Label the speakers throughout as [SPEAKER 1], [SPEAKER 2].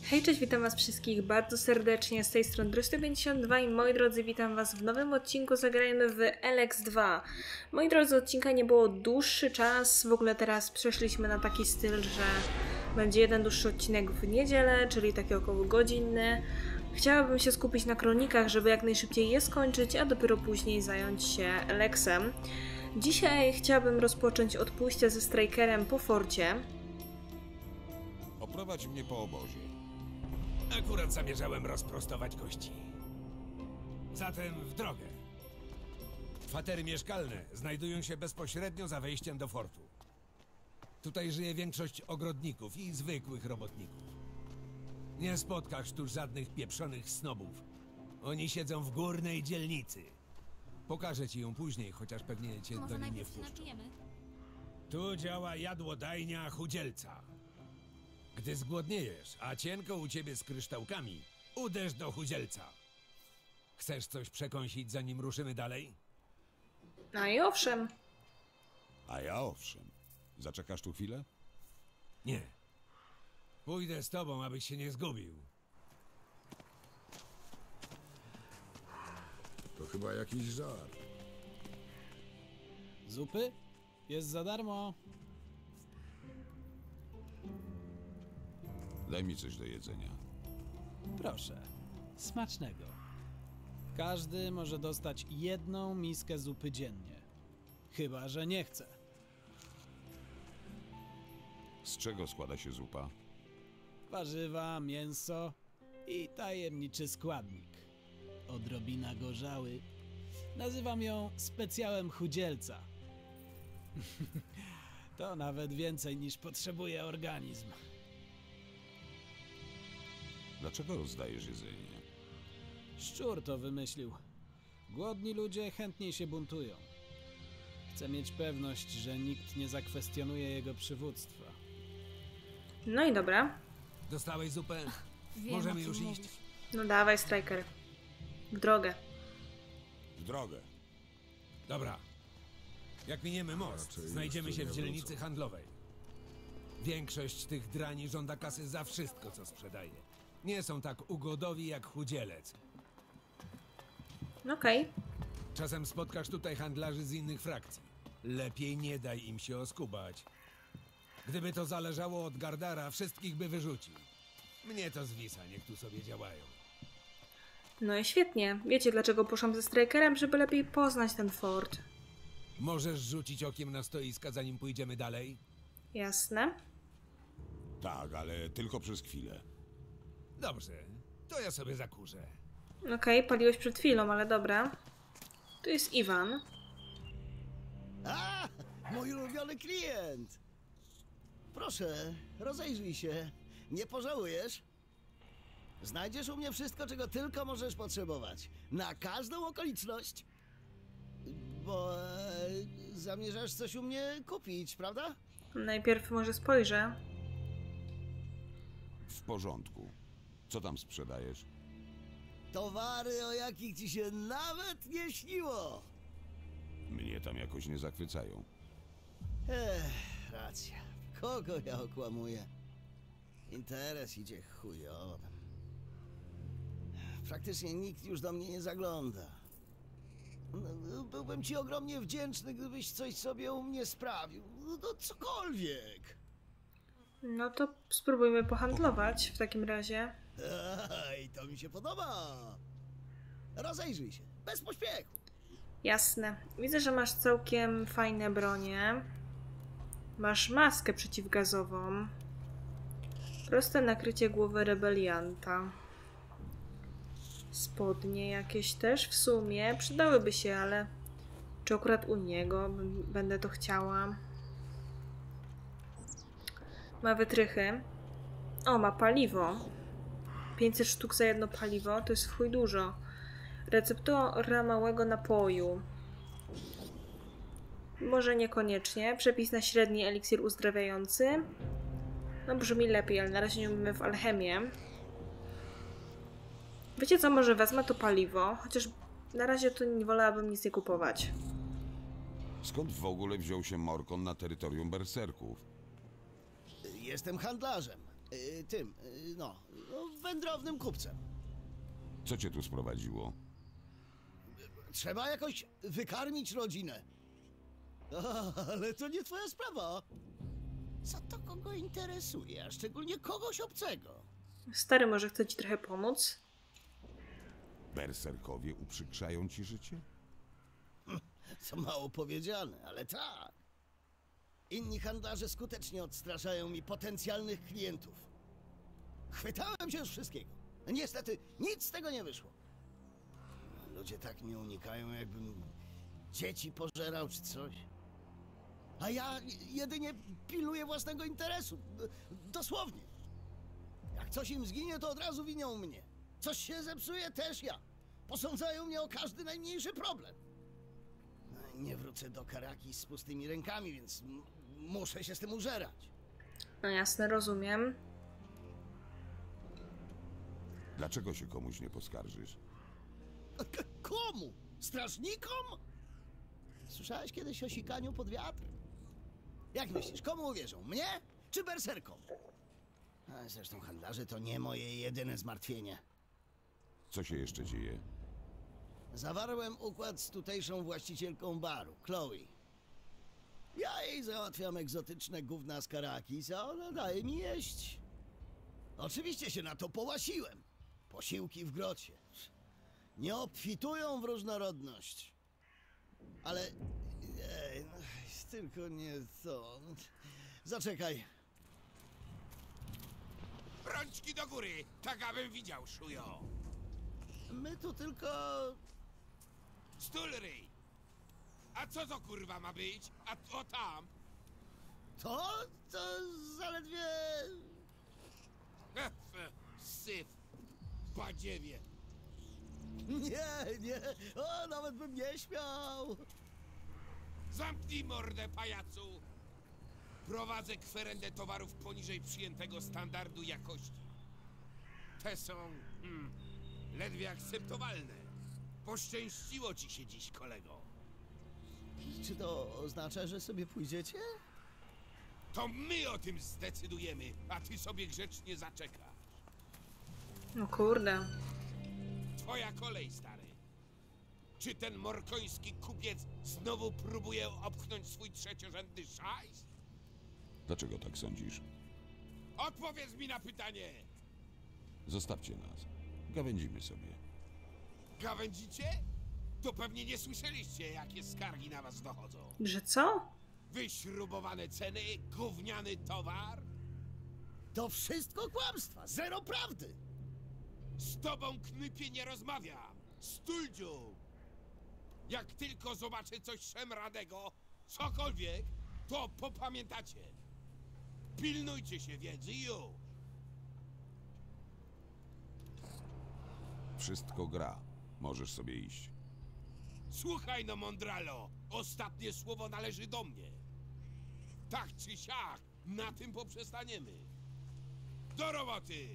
[SPEAKER 1] Hej, cześć, witam was wszystkich bardzo serdecznie, z tej strony Dry152 i moi drodzy, witam was w nowym odcinku. Zagrajmy w LX2. Moi drodzy, odcinka nie było dłuższy czas, w ogóle teraz przeszliśmy na taki styl, że będzie jeden dłuższy odcinek w niedzielę, czyli taki około godzinny. Chciałabym się skupić na kronikach, żeby jak najszybciej je skończyć, a dopiero później zająć się LX-em. Dzisiaj chciałabym rozpocząć od pójścia ze Strikerem po forcie.
[SPEAKER 2] Oprowadź mnie po obozie.
[SPEAKER 3] Akurat zamierzałem rozprostować kości. Zatem w drogę. Kwatery mieszkalne znajdują się bezpośrednio za wejściem do fortu. Tutaj żyje większość ogrodników i zwykłych robotników. Nie spotkasz tu żadnych pieprzonych snobów. Oni siedzą w górnej dzielnicy. Pokażę ci ją później, chociaż pewnie cię do niej nie wpuszczą. Tu działa jadłodajnia chudzielca. Gdy zgłodniejesz, a cienko u ciebie z kryształkami, uderz do chudzielca. Chcesz coś przekąsić, zanim ruszymy dalej?
[SPEAKER 1] No i owszem.
[SPEAKER 2] A ja owszem. Zaczekasz tu chwilę?
[SPEAKER 3] Nie. Pójdę z tobą, abyś się nie zgubił.
[SPEAKER 2] To chyba jakiś żart.
[SPEAKER 4] Zupy? Jest za darmo.
[SPEAKER 2] Daj mi coś do jedzenia.
[SPEAKER 4] Proszę. Smacznego. Każdy może dostać jedną miskę zupy dziennie. Chyba że nie chce.
[SPEAKER 2] Z czego składa się zupa?
[SPEAKER 4] Warzywa, mięso i tajemniczy składnik. Odrobina gorzały. Nazywam ją specjałem chudzielca. To nawet więcej niż potrzebuje organizm.
[SPEAKER 2] Dlaczego rozdajesz jedzenie?
[SPEAKER 4] Szczur to wymyślił. Głodni ludzie chętniej się buntują. Chcę mieć pewność, że nikt nie zakwestionuje jego przywództwa.
[SPEAKER 1] No i dobra.
[SPEAKER 3] Dostałeś zupę?
[SPEAKER 5] Wiem,
[SPEAKER 3] Możemy
[SPEAKER 5] o czym
[SPEAKER 3] już iść?
[SPEAKER 5] mówisz.
[SPEAKER 1] No dawaj, Striker. W drogę.
[SPEAKER 2] W drogę.
[SPEAKER 3] Dobra. Jak miniemy most,
[SPEAKER 2] Raczej
[SPEAKER 3] znajdziemy
[SPEAKER 2] jeszcze
[SPEAKER 3] się w
[SPEAKER 2] nie
[SPEAKER 3] dzielnicy
[SPEAKER 2] wrócą.
[SPEAKER 3] handlowej. Większość tych drani żąda kasy za wszystko, co sprzedaje. Nie są tak ugodowi jak chudzielec.
[SPEAKER 1] Okej.
[SPEAKER 3] Czasem spotkasz tutaj handlarzy z innych frakcji. Lepiej nie daj im się oskubać. Gdyby to zależało od Gardara, wszystkich by wyrzucił. Mnie to zwisa, niech tu sobie działają.
[SPEAKER 1] No i świetnie. Wiecie, dlaczego poszłam ze Strikerem? Żeby lepiej poznać ten fort.
[SPEAKER 3] Możesz rzucić okiem na stoiska, zanim pójdziemy dalej?
[SPEAKER 1] Jasne.
[SPEAKER 2] Tak, ale tylko przez chwilę.
[SPEAKER 3] Dobrze, to ja sobie zakurzę.
[SPEAKER 1] Okej, paliłeś przed chwilą, ale dobra. Tu jest Iwan.
[SPEAKER 6] A, mój ulubiony klient! Proszę, rozejrzyj się. Nie pożałujesz? Znajdziesz u mnie wszystko, czego tylko możesz potrzebować. Na każdą okoliczność. Bo zamierzasz coś u mnie kupić, prawda?
[SPEAKER 1] Najpierw może spojrzę.
[SPEAKER 2] W porządku. Co tam sprzedajesz?
[SPEAKER 6] Towary, o jakich ci się nawet nie śniło.
[SPEAKER 2] Mnie tam jakoś nie zachwycają.
[SPEAKER 6] Racja. Kogo ja okłamuję? Interes idzie chujowo. Praktycznie nikt już do mnie nie zagląda. No, byłbym ci ogromnie wdzięczny, gdybyś coś sobie u mnie sprawił. No cokolwiek.
[SPEAKER 1] No to spróbujmy pohandlować w takim razie.
[SPEAKER 6] Ej, to mi się podoba. Rozejrzyj się, bez pośpiechu.
[SPEAKER 1] Jasne. Widzę, że masz całkiem fajne bronie. Masz maskę przeciwgazową. Proste nakrycie głowy rebelianta. Spodnie jakieś też w sumie przydałyby się, ale czy akurat u niego będę to chciała? Ma wytrychy. O, ma paliwo. 500 sztuk za jedno paliwo, to jest w chuj dużo. Receptura małego napoju. Może niekoniecznie. Przepis na średni eliksir uzdrawiający. No brzmi lepiej, ale na razie nie umiem w alchemię. Wiecie co, może wezmę to paliwo, chociaż na razie to nie wolałabym nic nie kupować.
[SPEAKER 2] Skąd w ogóle wziął się Morkon na terytorium berserków?
[SPEAKER 6] Jestem handlarzem. wędrownym kupcem.
[SPEAKER 2] Co cię tu sprowadziło?
[SPEAKER 6] Trzeba jakoś wykarmić rodzinę. Ale to nie twoja sprawa. Co to kogo interesuje, a szczególnie kogoś obcego?
[SPEAKER 1] Stary może chce ci trochę pomóc?
[SPEAKER 2] Berserkowie uprzykrzają ci życie?
[SPEAKER 6] Co mało powiedziane, ale tak. Inni handlarze skutecznie odstraszają mi potencjalnych klientów. Chwytałem się już wszystkiego. Niestety nic z tego nie wyszło. Ludzie tak mnie unikają, jakbym dzieci pożerał czy coś. A ja jedynie pilnuję własnego interesu. Dosłownie. Jak coś im zginie, to od razu winią mnie. Coś się zepsuje, też ja. Posądzają mnie o każdy najmniejszy problem. Nie wrócę do Karakis z pustymi rękami, więc muszę się z tym użerać.
[SPEAKER 1] No jasne, rozumiem.
[SPEAKER 2] Dlaczego się komuś nie poskarżysz?
[SPEAKER 6] Komu? Strażnikom? Słyszałeś kiedyś o sikaniu pod wiatr? Jak myślisz, komu uwierzą? Mnie czy berserkom? A zresztą handlarze to nie moje jedyne zmartwienie.
[SPEAKER 2] Co się jeszcze dzieje?
[SPEAKER 6] Zawarłem układ z tutejszą właścicielką baru, Chloe. Ja jej załatwiam egzotyczne gówna z Karakis, a ona daje mi jeść. Oczywiście się na to połasiłem. Posiłki w grocie. Nie obfitują w różnorodność. Ale... tylko nie to... Zaczekaj.
[SPEAKER 3] Rączki do góry, tak abym widział, szujo.
[SPEAKER 6] My tu tylko...
[SPEAKER 3] Stul ryj. A co to kurwa ma być? A to tam?
[SPEAKER 6] To zaledwie...
[SPEAKER 3] Syf. Badziewie.
[SPEAKER 6] Nie. O, nawet bym nie śmiał.
[SPEAKER 3] Zamknij mordę, pajacu! Prowadzę kwerendę towarów poniżej przyjętego standardu jakości. Te są... ledwie akceptowalne. Poszczęściło ci się dziś, kolego.
[SPEAKER 6] Czy to oznacza, że sobie pójdziecie?
[SPEAKER 3] To my o tym zdecydujemy, a ty sobie grzecznie zaczekasz.
[SPEAKER 1] No kurde.
[SPEAKER 3] Twoja kolej, stary. Czy ten morkoński kupiec znowu próbuje obchnąć swój trzeciorzędny szajs?
[SPEAKER 2] Dlaczego tak sądzisz?
[SPEAKER 3] Odpowiedz mi na pytanie!
[SPEAKER 2] Zostawcie nas. Gawędzimy sobie.
[SPEAKER 3] Gawędzicie? To pewnie nie słyszeliście, jakie skargi na was dochodzą.
[SPEAKER 1] Że co?
[SPEAKER 3] Wyśrubowane ceny, gówniany towar.
[SPEAKER 6] To wszystko kłamstwa, zero prawdy.
[SPEAKER 3] Z tobą, knypie, nie rozmawiam. Stuldziu! Jak tylko zobaczę coś szemranego, cokolwiek, to popamiętacie. Pilnujcie się wiedzy i już.
[SPEAKER 2] Wszystko gra. Możesz sobie iść.
[SPEAKER 3] Słuchaj no, mądralo, ostatnie słowo należy do mnie. Tak czy siak, na tym poprzestaniemy. Do roboty!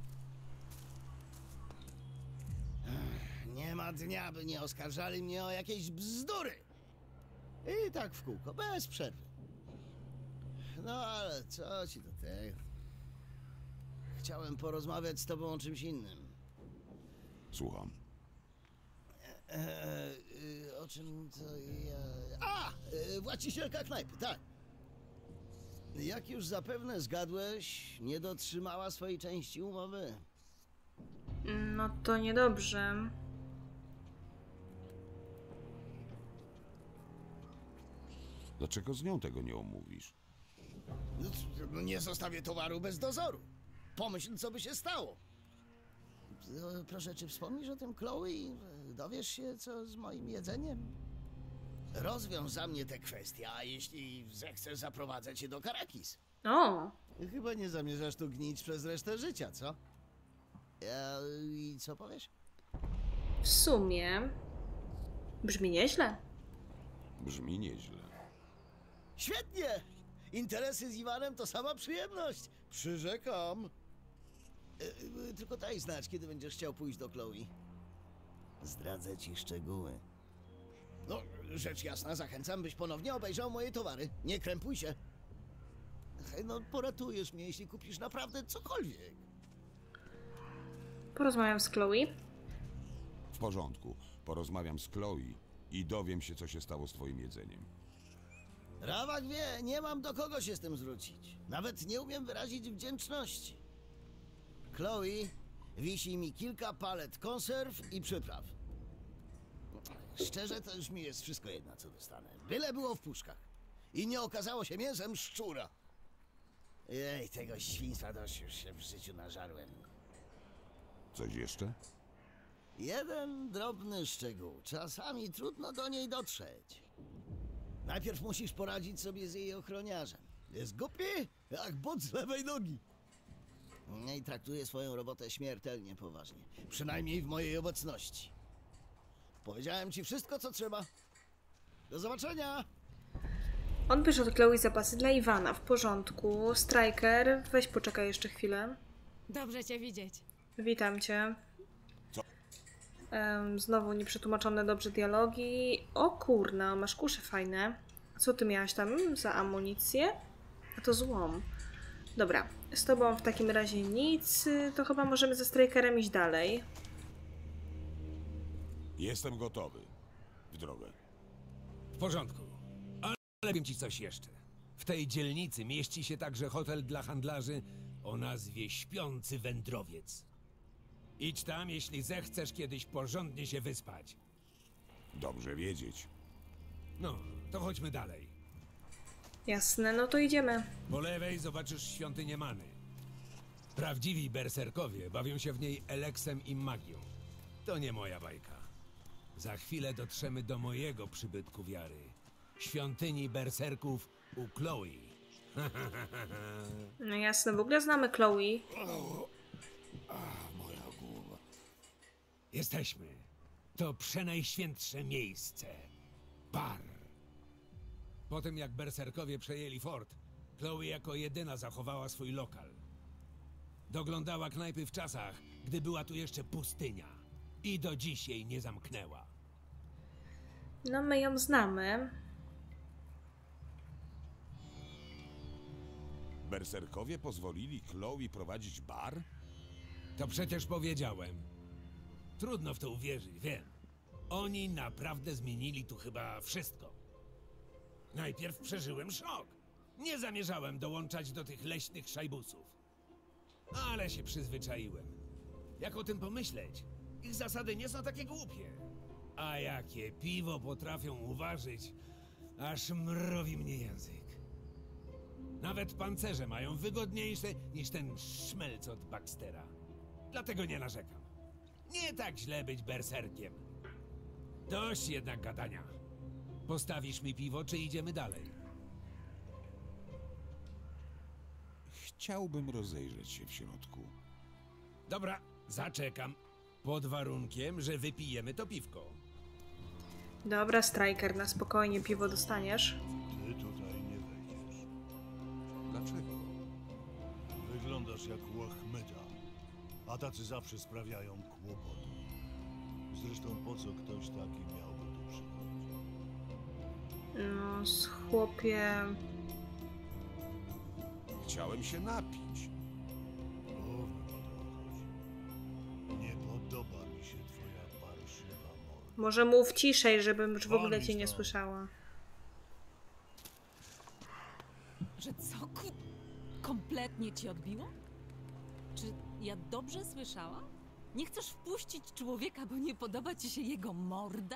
[SPEAKER 6] Nie ma dnia, by nie oskarżali mnie o jakieś bzdury. I tak w kółko, bez przerwy. No ale co ci do tego? Chciałem porozmawiać z tobą o czymś innym.
[SPEAKER 2] Słucham.
[SPEAKER 6] O czym to ja... Właścicielka knajpy, tak. Jak już zapewne zgadłeś, nie dotrzymała swojej części umowy.
[SPEAKER 1] No to niedobrze.
[SPEAKER 2] Dlaczego z nią tego nie omówisz?
[SPEAKER 6] No, nie zostawię towaru bez dozoru. Pomyśl, co by się stało. Proszę, czy wspomnisz o tym, Chloe? Dowiesz się, co z moim jedzeniem? Rozwiąż za mnie tę kwestię, a jeśli zechcesz, zaprowadzę cię do Karakis.
[SPEAKER 1] O!
[SPEAKER 6] Chyba nie zamierzasz tu gnić przez resztę życia, co? I co powiesz?
[SPEAKER 1] W sumie... Brzmi nieźle.
[SPEAKER 2] Brzmi nieźle.
[SPEAKER 6] Świetnie! Interesy z Iwanem to sama przyjemność. Przyrzekam. Tylko daj znać, kiedy będziesz chciał pójść do Chloe. Zdradzę ci szczegóły. No, rzecz jasna, zachęcam, byś ponownie obejrzał moje towary. Nie krępuj się. Hej, no poratujesz mnie, jeśli kupisz naprawdę cokolwiek.
[SPEAKER 1] Porozmawiam z Chloe.
[SPEAKER 2] W porządku. Porozmawiam z Chloe i dowiem się, co się stało z twoim jedzeniem.
[SPEAKER 6] Rawak wie, nie mam do kogo się z tym zwrócić. Nawet nie umiem wyrazić wdzięczności. Chloe, wisi mi kilka palet konserw i przypraw. Szczerze, to już mi jest wszystko jedno, co dostanę. Byle było w puszkach. I nie okazało się mięsem szczura. Jej, tego świństwa dość już się w życiu nażarłem.
[SPEAKER 2] Coś jeszcze?
[SPEAKER 6] Jeden drobny szczegół. Czasami trudno do niej dotrzeć. Najpierw musisz poradzić sobie z jej ochroniarzem. Jest głupi jak but z lewej nogi. I traktuje swoją robotę śmiertelnie poważnie. Przynajmniej w mojej obecności. Powiedziałem ci wszystko, co trzeba. Do zobaczenia!
[SPEAKER 1] Odbierz od Chloe zapasy dla Iwana. W porządku. Striker, weź poczekaj jeszcze chwilę.
[SPEAKER 5] Dobrze cię widzieć.
[SPEAKER 1] Witam cię.
[SPEAKER 2] Co?
[SPEAKER 1] Znowu nieprzetłumaczone dobrze dialogi. O kurna, masz kusze fajne. Co ty miałaś tam za amunicję? A to złom. Dobra, z tobą w takim razie nic. To chyba możemy ze Strikerem iść dalej.
[SPEAKER 2] Jestem gotowy. W drogę.
[SPEAKER 3] W porządku. Ale powiem ci coś jeszcze. W tej dzielnicy mieści się także hotel dla handlarzy o nazwie Śpiący Wędrowiec. Idź tam, jeśli zechcesz kiedyś porządnie się wyspać.
[SPEAKER 2] Dobrze wiedzieć.
[SPEAKER 3] No, to chodźmy dalej.
[SPEAKER 1] Jasne, no to idziemy.
[SPEAKER 3] Po lewej zobaczysz świątynię Many. Prawdziwi berserkowie bawią się w niej eleksem i magią. To nie moja bajka. Za chwilę dotrzemy do mojego przybytku wiary. Świątyni berserków u Chloe.
[SPEAKER 1] No jasne, w ogóle znamy Chloe.
[SPEAKER 3] Moja głowa. Jesteśmy. To przenajświętsze miejsce. Bar. Po tym jak berserkowie przejęli fort, Chloe jako jedyna zachowała swój lokal. Doglądała knajpy w czasach, gdy była tu jeszcze pustynia. I do dziś jej nie zamknęła.
[SPEAKER 1] No my ją znamy.
[SPEAKER 2] Berserkowie pozwolili Chloe prowadzić bar?
[SPEAKER 3] To przecież powiedziałem. Trudno w to uwierzyć, wiem. Oni naprawdę zmienili tu chyba wszystko. Najpierw przeżyłem szok. Nie zamierzałem dołączać do tych leśnych szajbusów. Ale się przyzwyczaiłem. Jak o tym pomyśleć, ich zasady nie są takie głupie. A jakie piwo potrafią uważać, aż mrowi mnie język. Nawet pancerze mają wygodniejsze niż ten szmelc od Baxtera. Dlatego nie narzekam. Nie tak źle być berserkiem. Dość jednak gadania. Postawisz mi piwo, czy idziemy dalej?
[SPEAKER 2] Chciałbym rozejrzeć się w środku.
[SPEAKER 3] Dobra, zaczekam. Pod warunkiem, że wypijemy to piwko.
[SPEAKER 1] Dobra, Striker, na spokojnie piwo dostaniesz.
[SPEAKER 7] Ty tutaj nie wejdziesz.
[SPEAKER 2] Dlaczego?
[SPEAKER 7] Wyglądasz jak łachmyta, a tacy zawsze sprawiają kłopoty. Zresztą po co ktoś taki miałby tu przychodzić?
[SPEAKER 1] No, z chłopie...
[SPEAKER 2] Chciałem się napić.
[SPEAKER 7] Równo o to chodzi. Nie podoba mi się twoja parszywa morda.
[SPEAKER 1] Może mów ciszej, żebym już w ogóle
[SPEAKER 7] Won
[SPEAKER 1] cię nie
[SPEAKER 7] stąd.
[SPEAKER 1] słyszała.
[SPEAKER 5] Że co? Kompletnie ci odbiło? Czy ja dobrze słyszałam? Nie chcesz wpuścić człowieka, bo nie podoba ci się jego morda?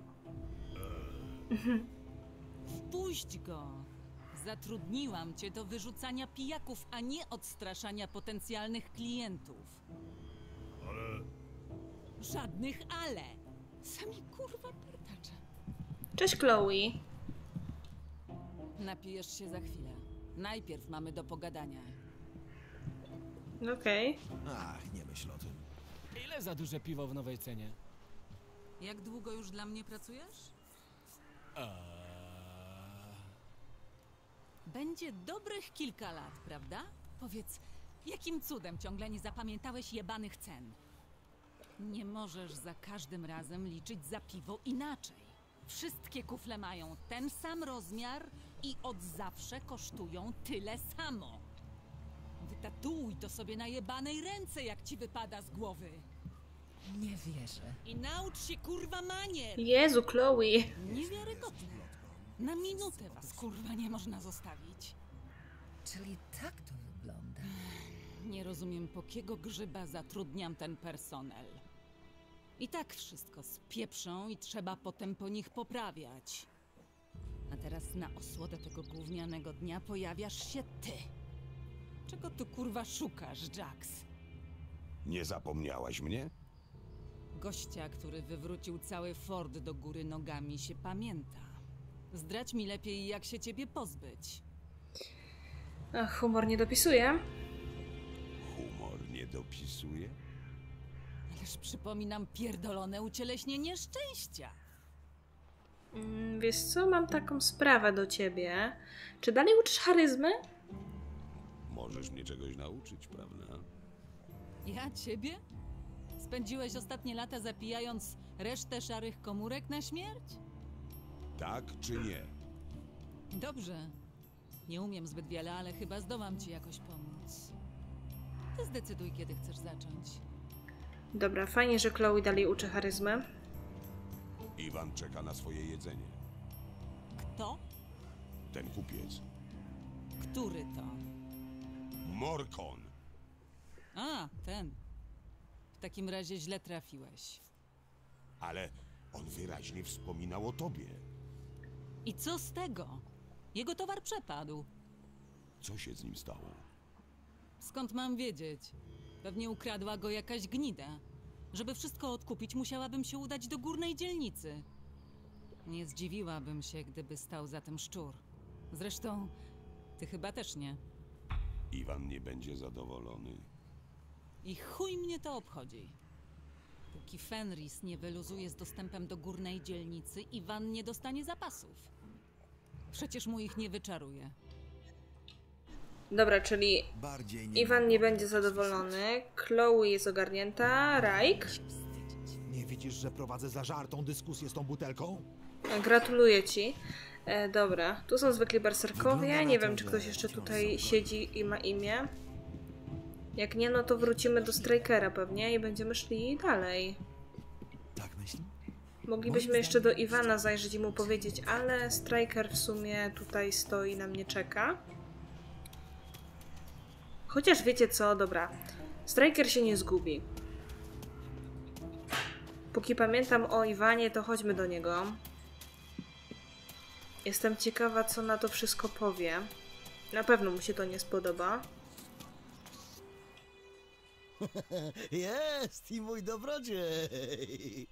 [SPEAKER 5] Wpuść go! Zatrudniłam cię do wyrzucania pijaków, a nie odstraszania potencjalnych klientów.
[SPEAKER 7] Ale
[SPEAKER 5] Żadnych ale! Sami kurwa partacze.
[SPEAKER 1] Cześć, Chloe.
[SPEAKER 5] Napijesz się za chwilę. Najpierw mamy do pogadania.
[SPEAKER 1] Okej.
[SPEAKER 8] Ach, nie myśl o tym.
[SPEAKER 4] Ile za duże piwo w nowej cenie?
[SPEAKER 5] Jak długo już dla mnie pracujesz? Będzie dobrych kilka lat, prawda? Powiedz, jakim cudem ciągle nie zapamiętałeś jebanych cen? Nie możesz za każdym razem liczyć za piwo inaczej. Wszystkie kufle mają ten sam rozmiar, i od zawsze kosztują tyle samo. Wytatuuj to sobie na jebanej ręce, jak ci wypada z głowy.
[SPEAKER 8] Nie wierzę.
[SPEAKER 5] I naucz się, kurwa, manier!
[SPEAKER 1] Jezu, Chloe.
[SPEAKER 5] Niewiarygodne. Na minutę was, kurwa, nie można zostawić.
[SPEAKER 8] Czyli tak to wygląda.
[SPEAKER 5] Nie rozumiem, po kiego grzyba zatrudniam ten personel. I tak wszystko spieprzą i trzeba potem po nich poprawiać. A teraz na osłodę tego gównianego dnia pojawiasz się ty. Czego tu kurwa szukasz, Jax?
[SPEAKER 2] Nie zapomniałaś mnie?
[SPEAKER 5] Gościa, który wywrócił cały fort do góry nogami, się pamięta. Zdradź mi lepiej, jak się ciebie pozbyć.
[SPEAKER 1] Ach, humor nie dopisuje.
[SPEAKER 2] Humor nie dopisuje?
[SPEAKER 5] Ależ przypominam pierdolone ucieleśnienie szczęścia.
[SPEAKER 1] Wiesz co, mam taką sprawę do ciebie. Czy dalej uczysz charyzmy?
[SPEAKER 2] Możesz mnie czegoś nauczyć, prawda?
[SPEAKER 5] Ja ciebie? Spędziłeś ostatnie lata zapijając resztę szarych komórek na śmierć?
[SPEAKER 2] Tak czy nie?
[SPEAKER 5] Dobrze. Nie umiem zbyt wiele, ale chyba zdołam ci jakoś pomóc. Ty zdecyduj, kiedy chcesz zacząć.
[SPEAKER 1] Dobra, fajnie, że Chloe dalej uczy charyzmy.
[SPEAKER 2] Iwan czeka na swoje jedzenie.
[SPEAKER 5] Kto?
[SPEAKER 2] Ten kupiec.
[SPEAKER 5] Który to?
[SPEAKER 2] Morkon!
[SPEAKER 5] A, ten. W takim razie źle trafiłeś.
[SPEAKER 2] Ale on wyraźnie wspominał o tobie.
[SPEAKER 5] I co z tego? Jego towar przepadł.
[SPEAKER 2] Co się z nim stało?
[SPEAKER 5] Skąd mam wiedzieć? Pewnie ukradła go jakaś gnida. Żeby wszystko odkupić, musiałabym się udać do górnej dzielnicy. Nie zdziwiłabym się, gdyby stał za tym szczur. Zresztą, ty chyba też nie.
[SPEAKER 2] Iwan nie będzie zadowolony.
[SPEAKER 5] I chuj mnie to obchodzi. Póki Fenris nie wyluzuje z dostępem do górnej dzielnicy, Iwan nie dostanie zapasów. Przecież mu ich nie wyczaruje.
[SPEAKER 1] Dobra, czyli Iwan nie będzie zadowolony, Chloe jest ogarnięta, Raik?
[SPEAKER 9] Nie widzisz, że prowadzę zażartą dyskusję z tą butelką?
[SPEAKER 1] Gratuluję ci. Dobra, tu są zwykli berserkowie, nie wiem czy ktoś jeszcze tutaj siedzi i ma imię. Jak nie, no to wrócimy do Strikera pewnie i będziemy szli dalej.
[SPEAKER 9] Tak myślę.
[SPEAKER 1] Moglibyśmy jeszcze do Iwana zajrzeć i mu powiedzieć, ale Striker w sumie tutaj stoi, na mnie czeka. Chociaż wiecie co, dobra. Striker się nie zgubi. Póki pamiętam o Iwanie, to chodźmy do niego. Jestem ciekawa, co na to wszystko powie. Na pewno mu się to nie spodoba.
[SPEAKER 6] Jest i mój dobrodziej.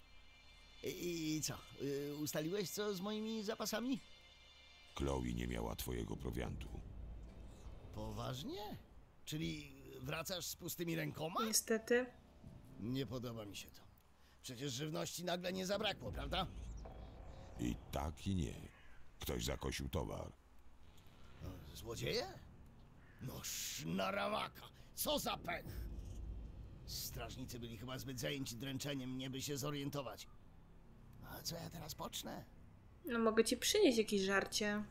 [SPEAKER 6] I co? Ustaliłeś co z moimi zapasami?
[SPEAKER 2] Chloe nie miała twojego prowiantu.
[SPEAKER 6] Poważnie? Czyli wracasz z pustymi rękoma?
[SPEAKER 1] Niestety.
[SPEAKER 6] Nie podoba mi się to. Przecież żywności nagle nie zabrakło, prawda?
[SPEAKER 2] I tak i nie. Ktoś zakosił towar.
[SPEAKER 6] No, złodzieje? No sznaramaka, co za pech! Strażnicy byli chyba zbyt zajęci dręczeniem mnie, by się zorientować. A co ja teraz pocznę?
[SPEAKER 1] No mogę ci przynieść jakieś żarcie.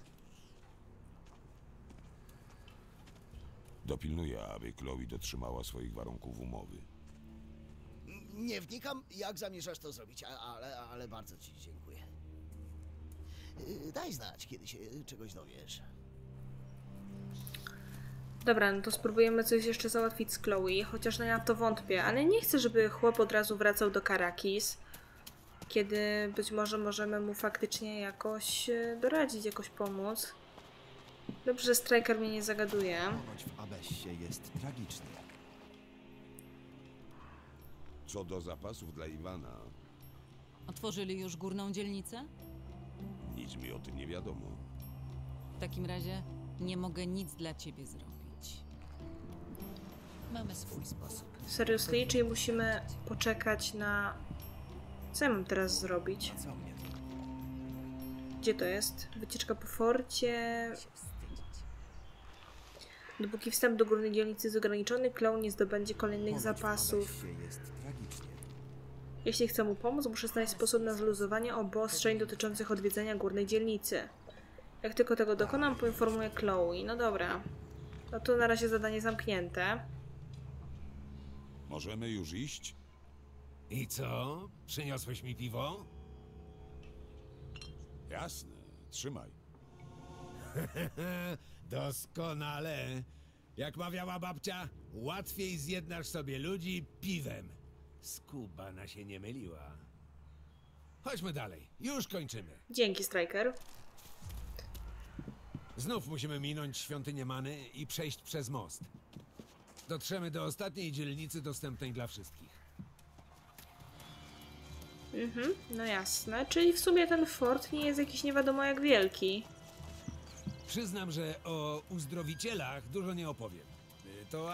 [SPEAKER 2] Dopilnuję, aby Chloe dotrzymała swoich warunków umowy.
[SPEAKER 6] Nie wnikam, jak zamierzasz to zrobić, ale bardzo ci dziękuję. Daj znać, kiedy się czegoś dowiesz.
[SPEAKER 1] Dobra, no to spróbujemy coś jeszcze załatwić z Chloe, chociaż ja w to wątpię, ale nie chcę, żeby chłop od razu wracał do Karakis, kiedy być może możemy mu faktycznie jakoś doradzić, jakoś pomóc. Dobrze, że Striker mnie nie zagaduje.
[SPEAKER 9] Ponoć w Abessie jest tragicznie.
[SPEAKER 2] Co do zapasów dla Iwana,
[SPEAKER 5] Otworzyli już górną dzielnicę?
[SPEAKER 2] nic mi o tym nie wiadomo.
[SPEAKER 5] W takim razie nie mogę nic dla ciebie zrobić.
[SPEAKER 8] Mamy swój sposób.
[SPEAKER 1] Seriously? Czyli musimy poczekać na... Co ja mam teraz zrobić?
[SPEAKER 9] Co mnie to?
[SPEAKER 1] Gdzie to jest? Wycieczka po forcie... Dopóki wstęp do górnej dzielnicy jest ograniczony, Chloe nie zdobędzie kolejnych
[SPEAKER 9] Ponoć
[SPEAKER 1] zapasów.
[SPEAKER 9] w Abessie jest tragicznie.
[SPEAKER 1] Jeśli chcę mu pomóc, muszę znaleźć sposób na zluzowanie obostrzeń dotyczących odwiedzenia górnej dzielnicy. Jak tylko tego dokonam, poinformuję Chloe. No dobra. No to na razie zadanie zamknięte.
[SPEAKER 2] Możemy już iść?
[SPEAKER 3] I co? Przyniosłeś mi piwo?
[SPEAKER 2] Jasne, trzymaj.
[SPEAKER 3] Doskonale. Jak mawiała babcia, łatwiej zjednasz sobie ludzi piwem. Skubana się nie myliła. Chodźmy dalej. Już kończymy.
[SPEAKER 1] Dzięki, Striker.
[SPEAKER 3] Znów musimy minąć świątynię Many i przejść przez most. Dotrzemy do ostatniej dzielnicy dostępnej dla wszystkich.
[SPEAKER 1] No jasne. Czyli w sumie ten fort nie jest jakiś nie wiadomo jak wielki.
[SPEAKER 3] Przyznam, że o uzdrowicielach dużo nie opowiem. To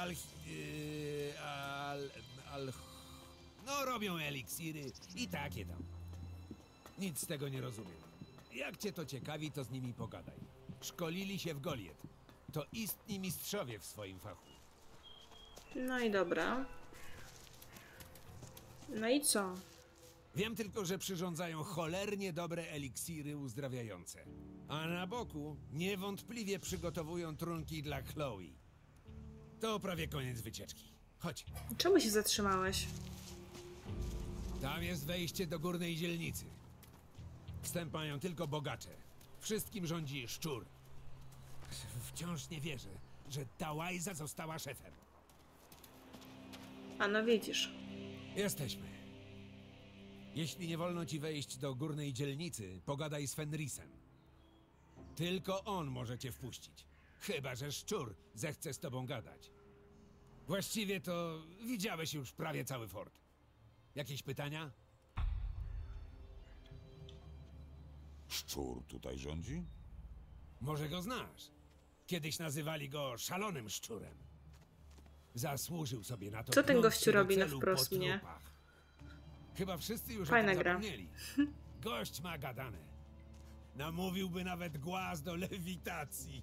[SPEAKER 3] no robią eliksiry i takie tam. Nic z tego nie rozumiem. Jak cię to ciekawi, to z nimi pogadaj. Szkolili się w Goliet. To istni mistrzowie w swoim fachu.
[SPEAKER 1] No i dobra. No i co?
[SPEAKER 3] Wiem tylko, że przyrządzają cholernie dobre eliksiry uzdrawiające. A na boku niewątpliwie przygotowują trunki dla Chloe. To prawie koniec wycieczki. Chodź.
[SPEAKER 1] Czemu się zatrzymałeś?
[SPEAKER 3] Tam jest wejście do górnej dzielnicy. Wstęp mają tylko bogacze. Wszystkim rządzi szczur. Wciąż nie wierzę, że ta łajza została szefem.
[SPEAKER 1] A no widzisz.
[SPEAKER 3] Jesteśmy. Jeśli nie wolno ci wejść do górnej dzielnicy, pogadaj z Fenrisem. Tylko on może cię wpuścić. Chyba że szczur zechce z tobą gadać. Właściwie to widziałeś już prawie cały fort. Jakieś pytania?
[SPEAKER 2] Szczur tutaj rządzi?
[SPEAKER 3] Może go znasz. Kiedyś nazywali go szalonym szczurem. Zasłużył sobie na to.
[SPEAKER 1] Co ten
[SPEAKER 3] pnąć
[SPEAKER 1] gościu
[SPEAKER 3] się do
[SPEAKER 1] robi na
[SPEAKER 3] celu
[SPEAKER 1] wprost
[SPEAKER 3] po
[SPEAKER 1] mnie?
[SPEAKER 3] trupach. Chyba wszyscy już
[SPEAKER 1] Fajna
[SPEAKER 3] o tym
[SPEAKER 1] gra.
[SPEAKER 3] zapomnieli. Gość ma gadane. Namówiłby nawet głaz do lewitacji.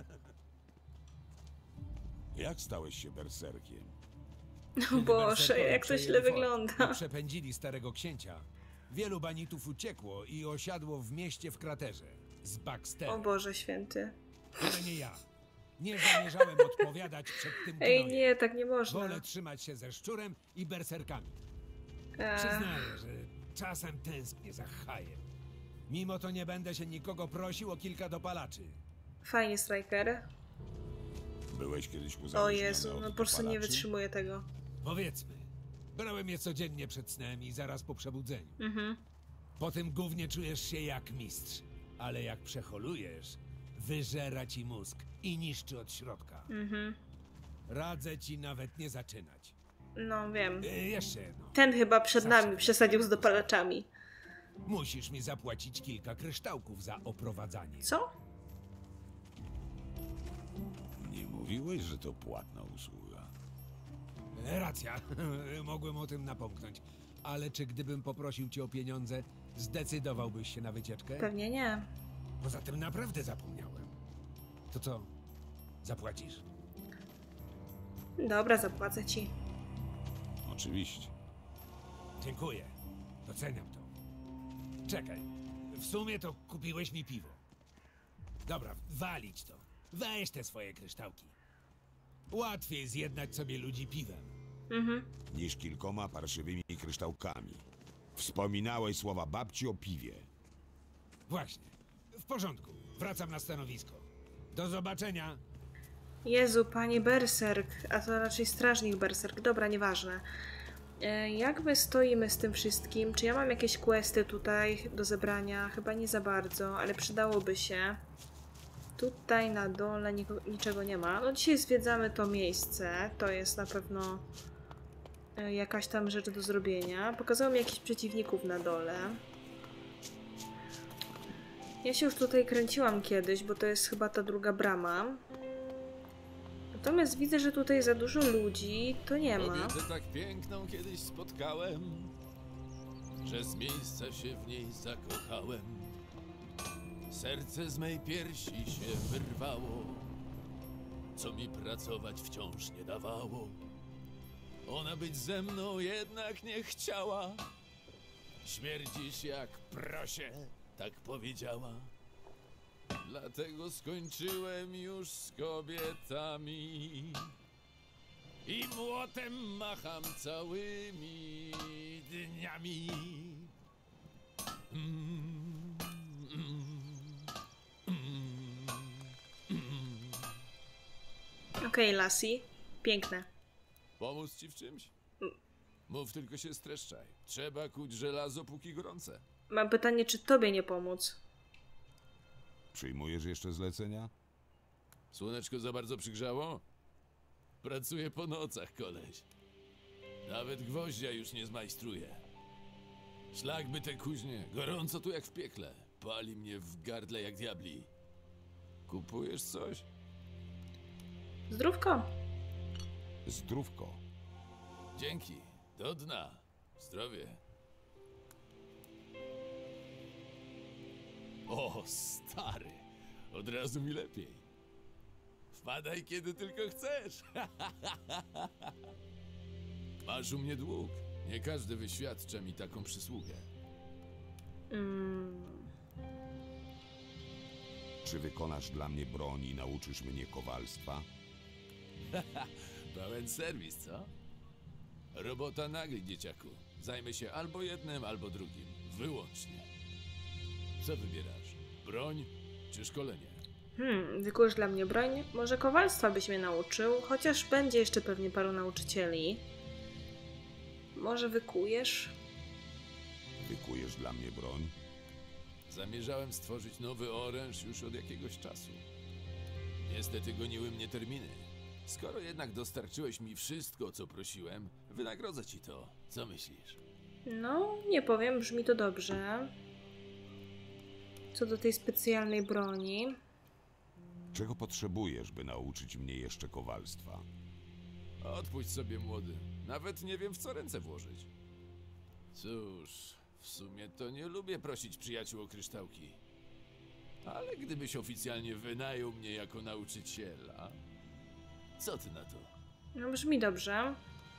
[SPEAKER 2] Jak stałeś się berserkiem?
[SPEAKER 1] O Boże,
[SPEAKER 3] Berserkowie
[SPEAKER 1] jak to
[SPEAKER 3] przejęli
[SPEAKER 1] źle
[SPEAKER 3] fort
[SPEAKER 1] wygląda.
[SPEAKER 3] i przepędzili starego księcia. Wielu banitów uciekło i osiadło w mieście w kraterze. Z
[SPEAKER 1] O
[SPEAKER 3] Baxterem.
[SPEAKER 1] Boże święty.
[SPEAKER 3] Ale nie ja. Nie zamierzałem odpowiadać przed tym
[SPEAKER 1] Ej,
[SPEAKER 3] gnojem.
[SPEAKER 1] nie, tak nie można.
[SPEAKER 3] Wolę trzymać się ze szczurem i berserkami.
[SPEAKER 1] Eee,
[SPEAKER 3] Przyznaję, że czasem tęsknię za Chajem. Mimo to nie będę się nikogo prosił o kilka dopalaczy.
[SPEAKER 1] fajnie, Striker.
[SPEAKER 2] Byłeś kiedyś
[SPEAKER 1] O
[SPEAKER 2] uzależniony
[SPEAKER 1] Jezu,
[SPEAKER 2] od
[SPEAKER 1] no po prostu nie
[SPEAKER 2] dopalaczy?
[SPEAKER 1] wytrzymuję tego.
[SPEAKER 3] Powiedzmy, brałem je codziennie przed snem i zaraz po przebudzeniu.
[SPEAKER 1] Mhm.
[SPEAKER 3] Po tym gównie czujesz się jak mistrz, ale jak przeholujesz, wyżera ci mózg i niszczy od środka.
[SPEAKER 1] Mhm.
[SPEAKER 3] Radzę ci nawet nie zaczynać.
[SPEAKER 1] No wiem.
[SPEAKER 3] Jeszcze jedno.
[SPEAKER 1] Ten chyba przed
[SPEAKER 3] Zawsze
[SPEAKER 1] nami przesadził z dopalaczami.
[SPEAKER 3] Musisz mi zapłacić kilka kryształków za oprowadzanie.
[SPEAKER 1] Co?
[SPEAKER 2] Nie mówiłeś, że to płatna usługa.
[SPEAKER 3] Racja, mogłem o tym napomknąć. Ale czy gdybym poprosił cię o pieniądze, zdecydowałbyś się na wycieczkę?
[SPEAKER 1] Pewnie nie.
[SPEAKER 3] Poza tym naprawdę zapomniałem. To co? Zapłacisz?
[SPEAKER 1] Dobra, zapłacę ci.
[SPEAKER 2] Oczywiście.
[SPEAKER 3] Dziękuję. Doceniam to. Czekaj. W sumie to kupiłeś mi piwo. Dobra, walić to. Weź te swoje kryształki. Łatwiej zjednać sobie ludzi piwem.
[SPEAKER 1] Mhm.
[SPEAKER 2] Niż kilkoma parszywymi kryształkami. Wspominałeś słowa babci o piwie.
[SPEAKER 3] Właśnie. W porządku. Wracam na stanowisko. Do zobaczenia.
[SPEAKER 1] Jezu, panie berserk. A to raczej strażnik berserk. Dobra, nieważne. Jak my stoimy z tym wszystkim? Czy ja mam jakieś questy tutaj do zebrania? Chyba nie za bardzo, ale przydałoby się. Tutaj na dole niczego nie ma. No dzisiaj zwiedzamy to miejsce. To jest na pewno jakaś tam rzecz do zrobienia. Pokazało mi jakichś przeciwników na dole. Ja się już tutaj kręciłam kiedyś, bo to jest chyba ta druga brama. Natomiast widzę, że tutaj za dużo ludzi to nie ma.
[SPEAKER 10] Kobietę tak piękną kiedyś spotkałem, że z miejsca się w niej zakochałem. Serce z mej piersi się wyrwało, co mi pracować wciąż nie dawało. Ona być ze mną jednak nie chciała. Śmierdzisz jak prosie, tak powiedziała. Dlatego skończyłem już z kobietami i młotem macham całymi dniami.
[SPEAKER 1] Okej, Lassie. Piękne.
[SPEAKER 10] Pomóc ci w czymś? Mów, tylko się streszczaj. Trzeba kuć żelazo póki gorące.
[SPEAKER 1] Mam pytanie, czy tobie nie pomóc?
[SPEAKER 2] Przyjmujesz jeszcze zlecenia?
[SPEAKER 10] Słoneczko za bardzo przygrzało? Pracuję po nocach, koleś. Nawet gwoździa już nie zmajstruję. Szlak by te kuźnie. Gorąco tu jak w piekle. Pali mnie w gardle jak diabli. Kupujesz coś?
[SPEAKER 1] Zdrówko.
[SPEAKER 2] Zdrówko.
[SPEAKER 10] Dzięki. Do dna. Zdrowie. O, stary. Od razu mi lepiej. Wpadaj kiedy tylko chcesz. Masz u mnie dług. Nie każdy wyświadcza mi taką przysługę.
[SPEAKER 2] Czy wykonasz dla mnie broń i nauczysz mnie kowalstwa?
[SPEAKER 10] Pełen serwis, co? Robota nagli, dzieciaku. Zajmę się albo jednym, albo drugim. Wyłącznie. Co wybierasz? Broń czy szkolenie?
[SPEAKER 1] Wykusz dla mnie broń. Może kowalstwa byś mnie nauczył, chociaż będzie jeszcze pewnie paru nauczycieli. Może wykujesz?
[SPEAKER 2] Wykujesz dla mnie broń?
[SPEAKER 10] Zamierzałem stworzyć nowy oręż już od jakiegoś czasu. Niestety goniły mnie terminy. Skoro jednak dostarczyłeś mi wszystko, o co prosiłem, wynagrodzę ci to. Co myślisz?
[SPEAKER 1] No, nie powiem, brzmi to dobrze. Co do tej specjalnej broni.
[SPEAKER 2] Czego potrzebujesz, by nauczyć mnie jeszcze kowalstwa?
[SPEAKER 10] Odpuść sobie, młody. Nawet nie wiem, w co ręce włożyć. Cóż, w sumie to nie lubię prosić przyjaciół o kryształki. Ale gdybyś oficjalnie wynajął mnie jako nauczyciela... Co ty na to?
[SPEAKER 1] No, brzmi dobrze.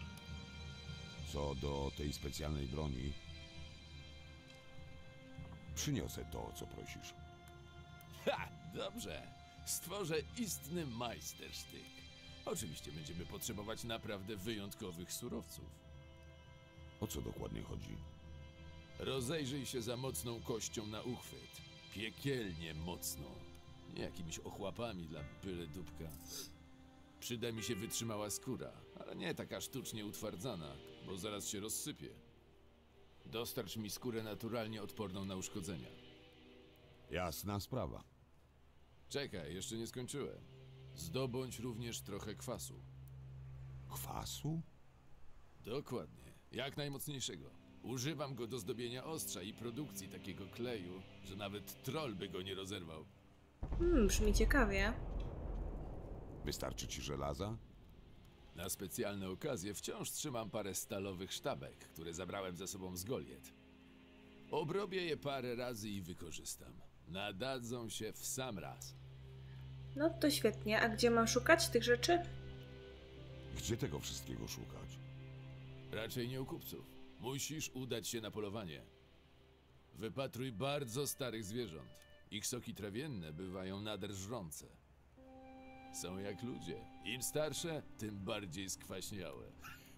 [SPEAKER 2] Co do tej specjalnej broni, przyniosę to, o co prosisz.
[SPEAKER 10] Ha! Dobrze. Stworzę istny majstersztyk. Oczywiście będziemy potrzebować naprawdę wyjątkowych surowców.
[SPEAKER 2] O co dokładnie chodzi?
[SPEAKER 10] Rozejrzyj się za mocną kością na uchwyt. Piekielnie mocną. Nie jakimiś ochłapami dla byle dupka. Przyda mi się wytrzymała skóra, ale nie taka sztucznie utwardzana, bo zaraz się rozsypie. Dostarcz mi skórę naturalnie odporną na uszkodzenia.
[SPEAKER 2] Jasna sprawa.
[SPEAKER 10] Czekaj, jeszcze nie skończyłem. Zdobądź również trochę kwasu.
[SPEAKER 2] Kwasu?
[SPEAKER 10] Dokładnie. Jak najmocniejszego. Używam go do zdobienia ostrza i produkcji takiego kleju, że nawet troll by go nie rozerwał.
[SPEAKER 1] Brzmi ciekawie.
[SPEAKER 2] Wystarczy ci żelaza?
[SPEAKER 10] Na specjalne okazje wciąż trzymam parę stalowych sztabek, które zabrałem ze sobą z Goliet. Obrobię je parę razy i wykorzystam. Nadadzą się w sam raz.
[SPEAKER 1] No to świetnie. A gdzie mam szukać tych rzeczy?
[SPEAKER 2] Gdzie tego wszystkiego szukać?
[SPEAKER 10] Raczej nie u kupców. Musisz udać się na polowanie. Wypatruj bardzo starych zwierząt. Ich soki trawienne bywają nader żrące. Są jak ludzie. Im starsze, tym bardziej skwaśniałe.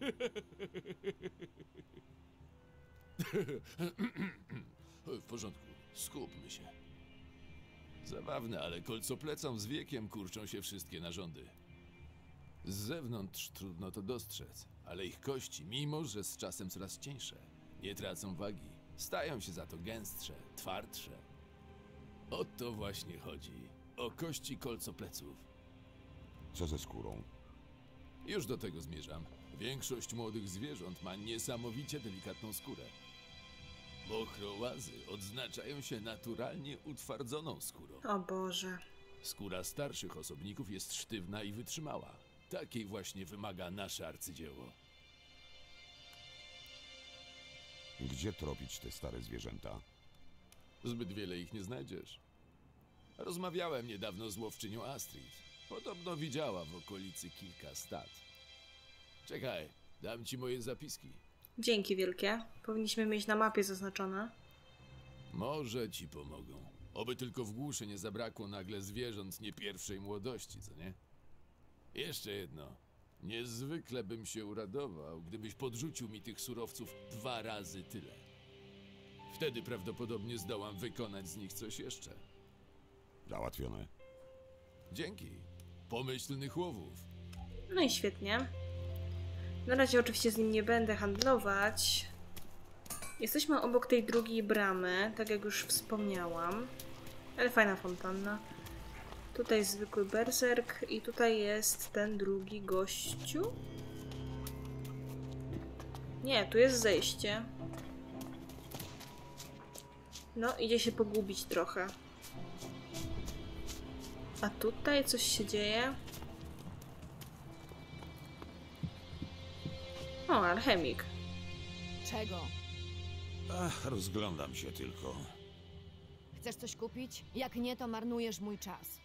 [SPEAKER 10] W porządku, skupmy się. Zabawne, ale kolcoplecom z wiekiem kurczą się wszystkie narządy. Z zewnątrz trudno to dostrzec, ale ich kości, mimo że z czasem coraz cieńsze, nie tracą wagi. Stają się za to gęstsze, twardsze. O to właśnie chodzi. O kości kolcopleców.
[SPEAKER 2] Co ze skórą?
[SPEAKER 10] Już do tego zmierzam. Większość młodych zwierząt ma niesamowicie delikatną skórę. Bochrołazy odznaczają się naturalnie utwardzoną skórą.
[SPEAKER 1] O Boże.
[SPEAKER 10] Skóra starszych osobników jest sztywna i wytrzymała. Takiej właśnie wymaga nasze arcydzieło.
[SPEAKER 2] Gdzie tropić te stare zwierzęta?
[SPEAKER 10] Zbyt wiele ich nie znajdziesz. Rozmawiałem niedawno z łowczynią Astrid. Podobno widziała w okolicy kilka stad. Czekaj, dam ci moje zapiski.
[SPEAKER 1] Dzięki wielkie. Powinniśmy mieć na mapie zaznaczone.
[SPEAKER 10] Może ci pomogą. Oby tylko w głuszy nie zabrakło nagle zwierząt nie pierwszej młodości, co nie? Jeszcze jedno. Niezwykle bym się uradował, gdybyś podrzucił mi tych surowców 2 razy tyle. Wtedy prawdopodobnie zdołam wykonać z nich coś jeszcze.
[SPEAKER 2] Załatwione.
[SPEAKER 10] Dzięki. Pomyślnych łowów.
[SPEAKER 1] No i świetnie. Na razie oczywiście z nim nie będę handlować. Jesteśmy obok tej drugiej bramy, tak jak już wspomniałam. Ale fajna fontanna. Tutaj jest zwykły berserk i tutaj jest ten drugi gościu. Nie, tu jest zejście. No, idzie się pogubić trochę. A tutaj coś się dzieje. O, alchemik.
[SPEAKER 11] Czego?
[SPEAKER 2] Ach, rozglądam się tylko.
[SPEAKER 11] Chcesz coś kupić? Jak nie, to marnujesz mój czas.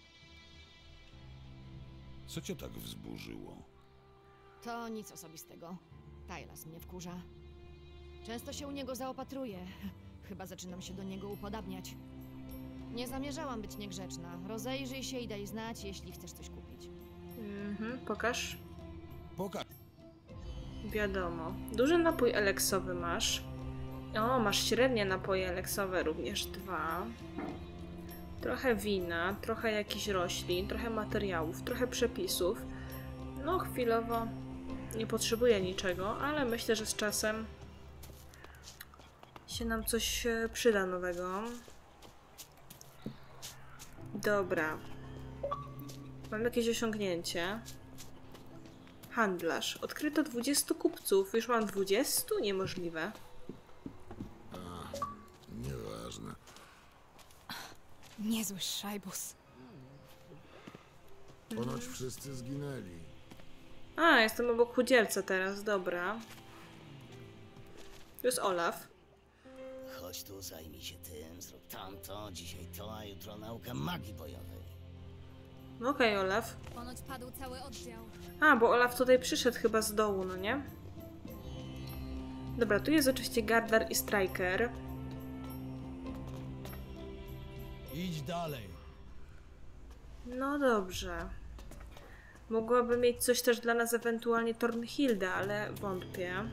[SPEAKER 2] Co cię tak wzburzyło?
[SPEAKER 11] To nic osobistego. Tylas mnie wkurza. Często się u niego zaopatruję. Chyba zaczynam się do niego upodabniać. Nie zamierzałam być niegrzeczna. Rozejrzyj się i daj znać, jeśli chcesz coś kupić.
[SPEAKER 1] Pokaż.
[SPEAKER 2] Pokaż.
[SPEAKER 1] Wiadomo. Duży napój eleksowy masz. O, masz średnie napoje eleksowe, również 2. Trochę wina, trochę jakichś roślin, trochę materiałów, trochę przepisów. No, chwilowo nie potrzebuję niczego, ale myślę, że z czasem się nam coś przyda nowego. Dobra. Mam jakieś osiągnięcie. Handlarz. Odkryto 20 kupców. Już mam 20? Niemożliwe.
[SPEAKER 2] Nieważne.
[SPEAKER 11] Niezły szajbus.
[SPEAKER 2] Ponoć wszyscy zginęli.
[SPEAKER 1] A, jestem obok chudzielca teraz. Dobra. To jest Olaf.
[SPEAKER 6] Chodź tu, zajmij się tym, zrób tamto, dzisiaj to, a jutro nauka magii bojowej.
[SPEAKER 1] Okej, Olaf.
[SPEAKER 12] Ponoć padł cały oddział.
[SPEAKER 1] A, bo Olaf tutaj przyszedł chyba z dołu, no nie? Dobra, tu jest oczywiście Gardar i Striker.
[SPEAKER 4] Idź dalej.
[SPEAKER 1] No dobrze. Mogłaby mieć coś też dla nas ewentualnie Thornhilda, ale wątpię.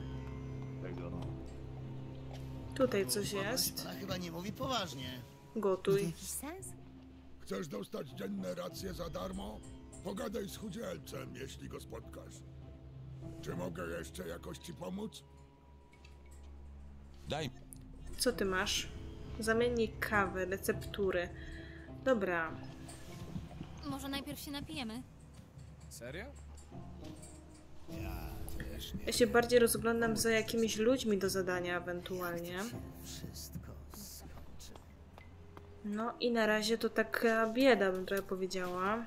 [SPEAKER 1] Tutaj coś jest.
[SPEAKER 6] Ona chyba nie mówi poważnie.
[SPEAKER 1] Gotuj.
[SPEAKER 12] Jakiś sens?
[SPEAKER 13] Chcesz dostać dzienne racje za darmo? Pogadaj z chudzielcem, jeśli go spotkasz. Czy mogę jeszcze jakoś ci pomóc?
[SPEAKER 2] Daj.
[SPEAKER 1] Co ty masz? Zamiennik kawy, receptury. Dobra.
[SPEAKER 12] Może najpierw się napijemy?
[SPEAKER 3] Serio?
[SPEAKER 1] Ja się bardziej rozglądam za jakimiś ludźmi do zadania ewentualnie.
[SPEAKER 6] Wszystko skończy.
[SPEAKER 1] No i na razie to taka bieda, bym trochę powiedziała.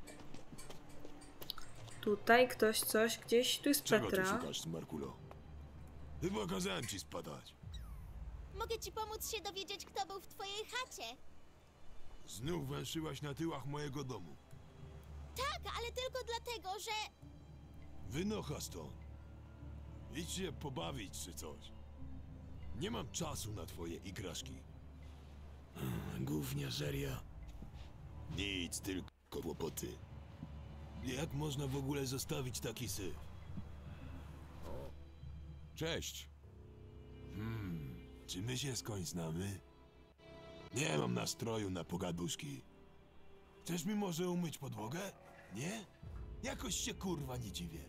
[SPEAKER 1] Tutaj ktoś coś gdzieś... Tu jest
[SPEAKER 13] Czego ty
[SPEAKER 1] Petra.
[SPEAKER 13] szukasz, Markulo? Chyba kazałem ci spadać.
[SPEAKER 12] Mogę ci pomóc się dowiedzieć, kto był w twojej chacie.
[SPEAKER 13] Znów węszyłaś na tyłach mojego domu.
[SPEAKER 12] Tak, ale tylko dlatego, że...
[SPEAKER 13] Wynocha stąd. Idź się pobawić czy coś. Nie mam czasu na twoje igraszki. Gówniarzeria. Nic, tylko kłopoty. Jak można w ogóle zostawić taki syf?
[SPEAKER 2] Cześć.
[SPEAKER 13] Czy my się skądś znamy? Nie mam nastroju na pogaduszki. Chcesz mi może umyć podłogę? Nie? Jakoś się kurwa nie dziwię.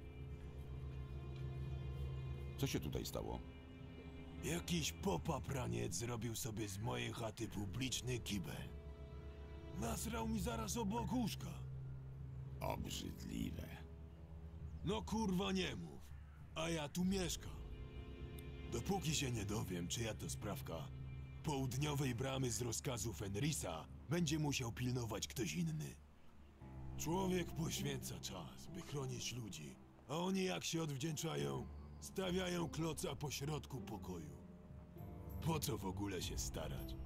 [SPEAKER 2] Co się tutaj stało?
[SPEAKER 13] Jakiś popapraniec zrobił sobie z mojej chaty publiczny kibel. Nasrał mi zaraz obok łóżka.
[SPEAKER 2] Obrzydliwe.
[SPEAKER 13] No kurwa nie mów. A ja tu mieszkam. Dopóki się nie dowiem, czyja to sprawka, południowej bramy z rozkazu Fenrisa będzie musiał pilnować ktoś inny. Człowiek poświęca czas, by chronić ludzi, a oni jak się odwdzięczają, stawiają kloca po środku pokoju. Po co w ogóle się starać?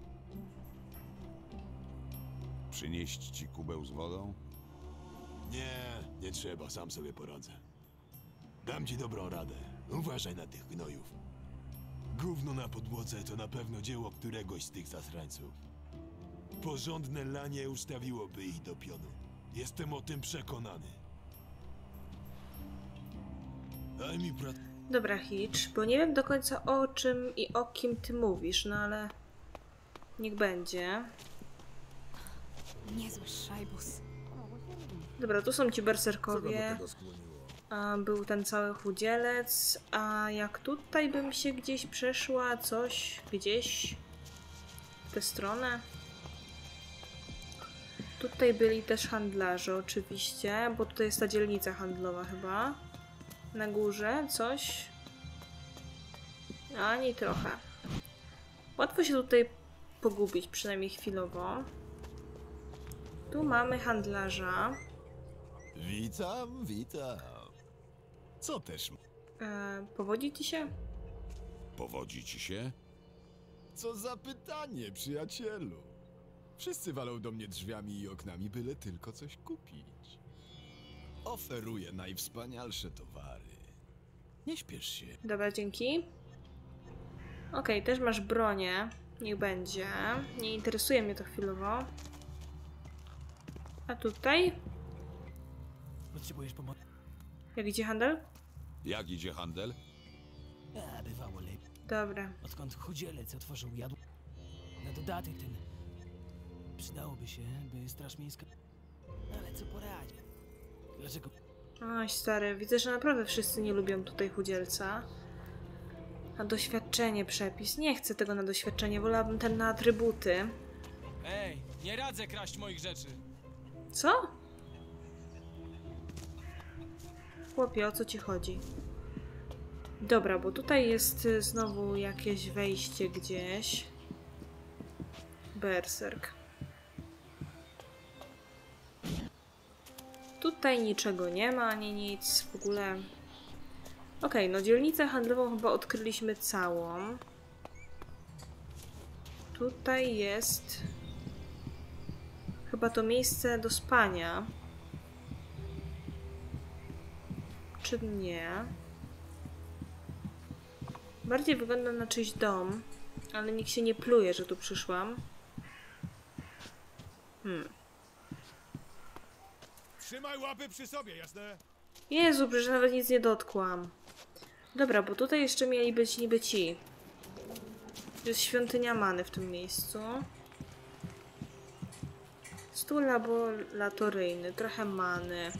[SPEAKER 2] Przynieść ci kubeł z wodą?
[SPEAKER 13] Nie trzeba, sam sobie poradzę. Dam ci dobrą radę. Uważaj na tych gnojów. Gówno na podłodze to na pewno dzieło któregoś z tych zasrańców.
[SPEAKER 7] Porządne lanie ustawiłoby ich do pionu. Jestem o tym przekonany. Daj mi
[SPEAKER 1] Dobra, Hitch, bo nie wiem do końca o czym i o kim ty mówisz, no ale niech będzie.
[SPEAKER 14] Niezły szajbus.
[SPEAKER 1] Dobra, tu są ci berserkowie. Był ten cały chudzielec, a jak tutaj bym się gdzieś przeszła, coś, gdzieś w tę stronę. Tutaj byli też handlarze oczywiście, bo tutaj jest ta dzielnica handlowa chyba. Na górze coś. Ani trochę. Łatwo się tutaj pogubić, przynajmniej chwilowo. Tu mamy handlarza.
[SPEAKER 10] Witam, witam. Co też?
[SPEAKER 1] Powodzi ci się?
[SPEAKER 2] Powodzi ci się?
[SPEAKER 10] Co za pytanie, przyjacielu. Wszyscy walą do mnie drzwiami i oknami, byle tylko coś kupić. Oferuję najwspanialsze towary. Nie śpiesz się.
[SPEAKER 1] Dobra, dzięki. Okej, też masz bronię. Niech będzie. Nie interesuje mnie to chwilowo. A tutaj?
[SPEAKER 15] Potrzebujesz pomocy?
[SPEAKER 1] Jak idzie handel?
[SPEAKER 2] Jak idzie handel?
[SPEAKER 15] Bywało lepiej.
[SPEAKER 1] Dobra.
[SPEAKER 15] Odkąd chudzielec otworzył jadł... Na dodatek ten... Przydałoby się, by straż miejska... Ale co poradzi? Dlaczego...
[SPEAKER 1] Oj, stary, widzę, że naprawdę wszyscy nie lubią tutaj chudzielca. A doświadczenie przepis. Nie chcę tego na doświadczenie, wolałabym ten na atrybuty.
[SPEAKER 15] Ej, nie radzę kraść moich rzeczy.
[SPEAKER 1] Co? Chłopie, o co ci chodzi? Dobra, bo tutaj jest znowu jakieś wejście gdzieś. Berserk. Tutaj niczego nie ma, ani nic w ogóle. Okej, no dzielnicę handlową chyba odkryliśmy całą. Tutaj jest chyba to miejsce do spania. Czy nie? Bardziej wygląda na czyjś dom, ale nikt się nie pluje, że tu przyszłam.
[SPEAKER 3] Trzymaj łapy przy sobie, jasne?
[SPEAKER 1] Jezu, przecież nawet nic nie dotkłam. Dobra, bo tutaj jeszcze mieli być niby ci. Jest świątynia many w tym miejscu. Stół laboratoryjny, trochę many.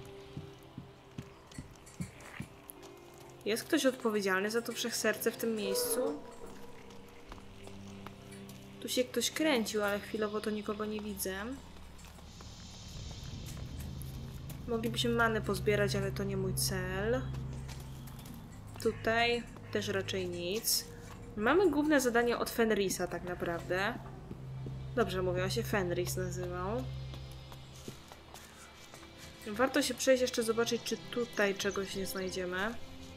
[SPEAKER 1] Jest ktoś odpowiedzialny za to wszechserce w tym miejscu? Tu się ktoś kręcił, ale chwilowo to nikogo nie widzę. Moglibyśmy many pozbierać, ale to nie mój cel. Tutaj też raczej nic. Mamy główne zadanie od Fenrisa tak naprawdę. Dobrze mówię, on się Fenris nazywał. Warto się przejść jeszcze zobaczyć, czy tutaj czegoś nie znajdziemy.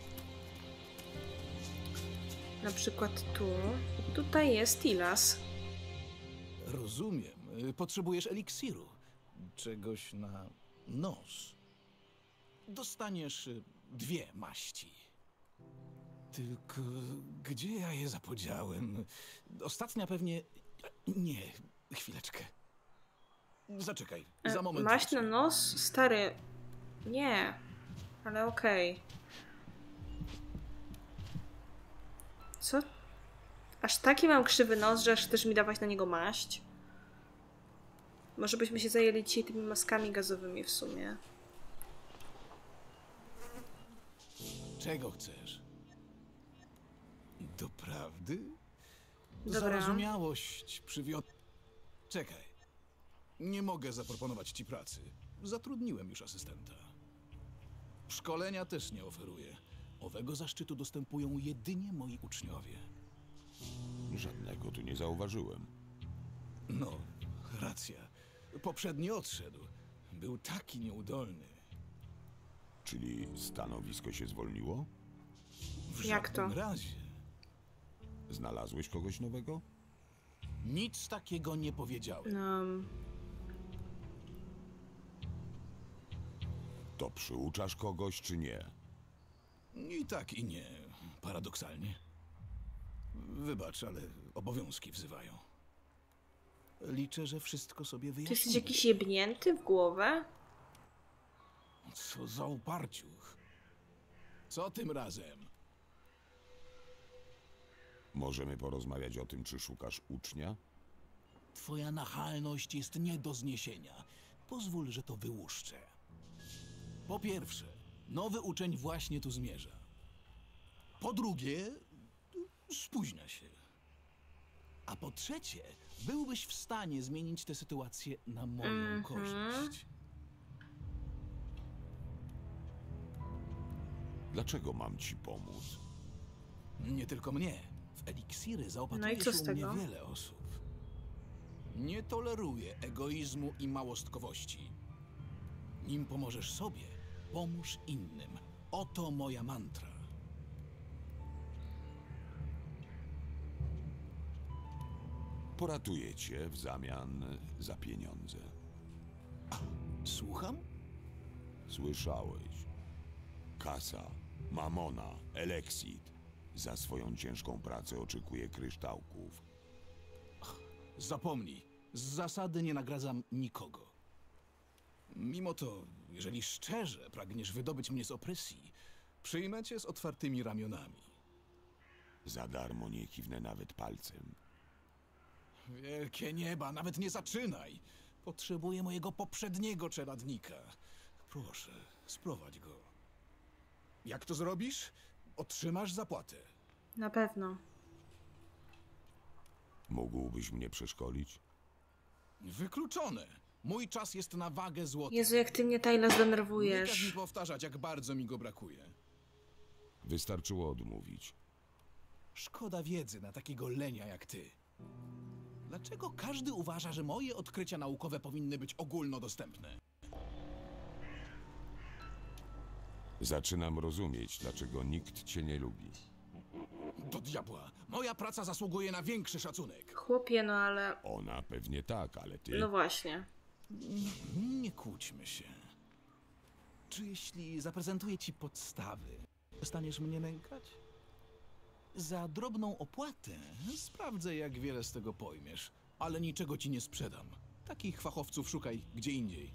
[SPEAKER 1] Na przykład tu. Tutaj jest Tilas.
[SPEAKER 16] Rozumiem. Potrzebujesz eliksiru. Czegoś na nos. Dostaniesz 2 maści. Tylko gdzie ja je zapodziałem? Ostatnia pewnie... Nie, chwileczkę. Zaczekaj, za moment.
[SPEAKER 1] Maść na nos? Stary. Nie. Ale okej. Co? Aż taki mam krzywy nos, że aż chcesz mi dawać na niego maść? Może byśmy się zajęli dzisiaj tymi maskami gazowymi w sumie.
[SPEAKER 16] Czego chcesz? Doprawdy?
[SPEAKER 1] Dobra.
[SPEAKER 16] Zarozumiałość Czekaj. Nie mogę zaproponować ci pracy. Zatrudniłem już asystenta. Szkolenia też nie oferuję. Owego zaszczytu dostępują jedynie moi uczniowie.
[SPEAKER 2] Żadnego tu nie zauważyłem.
[SPEAKER 16] No, racja. Poprzedni odszedł. Był taki nieudolny.
[SPEAKER 2] Czyli stanowisko się zwolniło?
[SPEAKER 16] W
[SPEAKER 1] Jak to?
[SPEAKER 16] żadnym razie.
[SPEAKER 2] Znalazłeś kogoś nowego?
[SPEAKER 16] Nic takiego nie powiedziałem.
[SPEAKER 2] To przyuczasz kogoś, czy nie?
[SPEAKER 16] I tak, i nie. Paradoksalnie. Wybacz, ale obowiązki wzywają. Liczę, że wszystko sobie
[SPEAKER 1] Ty
[SPEAKER 16] wyjaśnimy.
[SPEAKER 1] jesteś jakiś jebnięty w głowę?
[SPEAKER 16] Co za uparciuch. Co tym razem?
[SPEAKER 2] Możemy porozmawiać o tym, czy szukasz ucznia?
[SPEAKER 16] Twoja nachalność jest nie do zniesienia. Pozwól, że to wyłuszczę. Po pierwsze, nowy uczeń właśnie tu zmierza. Po drugie, spóźnia się. A po trzecie, byłbyś w stanie zmienić tę sytuację na moją korzyść.
[SPEAKER 2] Dlaczego mam ci pomóc?
[SPEAKER 16] Nie tylko mnie. W eliksiry
[SPEAKER 1] No
[SPEAKER 16] zaopatruje
[SPEAKER 1] i co
[SPEAKER 16] się
[SPEAKER 1] z
[SPEAKER 16] u
[SPEAKER 1] tego?
[SPEAKER 16] mnie wiele osób. Nie toleruję egoizmu i małostkowości. Nim pomożesz sobie, pomóż innym. Oto moja mantra.
[SPEAKER 2] Poratuję cię w zamian za pieniądze.
[SPEAKER 16] Słucham?
[SPEAKER 2] Słyszałeś. Kasa, mamona, eleksit. Za swoją ciężką pracę oczekuję kryształków.
[SPEAKER 16] Zapomnij. Z zasady nie nagradzam nikogo. Mimo to, jeżeli szczerze pragniesz wydobyć mnie z opresji, przyjmę cię z otwartymi ramionami.
[SPEAKER 2] Za darmo nie kiwnę nawet palcem.
[SPEAKER 16] Wielkie nieba, nawet nie zaczynaj! Potrzebuję mojego poprzedniego czeladnika. Proszę, sprowadź go. Jak to zrobisz? Otrzymasz zapłatę.
[SPEAKER 1] Na pewno.
[SPEAKER 2] Mógłbyś mnie przeszkolić?
[SPEAKER 16] Wykluczone! Mój czas jest na wagę złota.
[SPEAKER 1] Jezu, jak ty mnie, Tyler,
[SPEAKER 16] Nie każ mi
[SPEAKER 1] zdenerwujesz.
[SPEAKER 16] powtarzać, jak bardzo mi go brakuje.
[SPEAKER 2] Wystarczyło odmówić.
[SPEAKER 16] Szkoda wiedzy na takiego lenia jak ty. Dlaczego każdy uważa, że moje odkrycia naukowe powinny być ogólnodostępne?
[SPEAKER 2] Zaczynam rozumieć, dlaczego nikt cię nie lubi.
[SPEAKER 16] Do diabła! Moja praca zasługuje na większy szacunek.
[SPEAKER 1] Chłopie, no ale...
[SPEAKER 2] Ona pewnie tak, ale ty...
[SPEAKER 1] No właśnie.
[SPEAKER 16] Nie kłóćmy się. Czy jeśli zaprezentuję ci podstawy, przestaniesz mnie nękać? Za drobną opłatę sprawdzę, jak wiele z tego pojmiesz, ale niczego ci nie sprzedam. Takich fachowców szukaj gdzie indziej.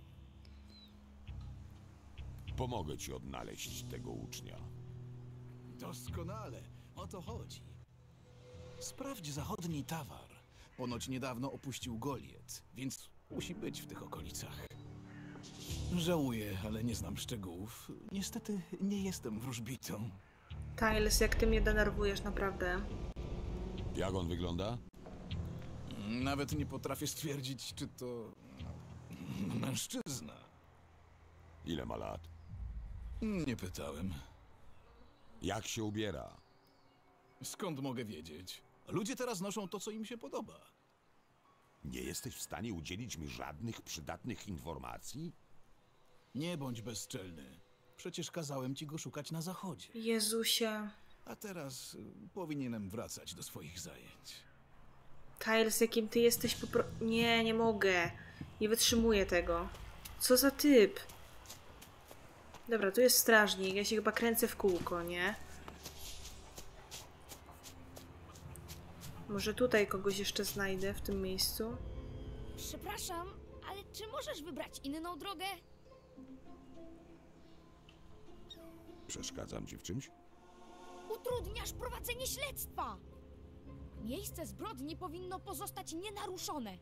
[SPEAKER 2] Pomogę ci odnaleźć tego ucznia.
[SPEAKER 16] Doskonale, o to chodzi. Sprawdź zachodni Tawar. Ponoć niedawno opuścił Goliet, więc musi być w tych okolicach. Żałuję, ale nie znam szczegółów. Niestety nie jestem wróżbitą.
[SPEAKER 1] Tyler, jak ty mnie denerwujesz, naprawdę.
[SPEAKER 2] Jak on wygląda?
[SPEAKER 16] Nawet nie potrafię stwierdzić, czy to mężczyzna.
[SPEAKER 2] Ile ma lat?
[SPEAKER 16] Nie pytałem.
[SPEAKER 2] Jak się ubiera?
[SPEAKER 16] Skąd mogę wiedzieć? Ludzie teraz noszą to, co im się podoba.
[SPEAKER 2] Nie jesteś w stanie udzielić mi żadnych przydatnych informacji?
[SPEAKER 16] Nie bądź bezczelny. Przecież kazałem ci go szukać na zachodzie.
[SPEAKER 1] Jezusie.
[SPEAKER 16] A teraz powinienem wracać do swoich zajęć.
[SPEAKER 1] Tyler, z jakim ty jesteś Nie, nie mogę. Nie wytrzymuję tego. Co za typ? Dobra, tu jest strażnik. Ja się chyba kręcę w kółko, nie? Może tutaj kogoś jeszcze znajdę w tym miejscu?
[SPEAKER 11] Przepraszam, ale czy możesz wybrać inną drogę?
[SPEAKER 2] Przeszkadzam ci w czymś?
[SPEAKER 11] Utrudniasz prowadzenie śledztwa! Miejsce zbrodni powinno pozostać nienaruszone.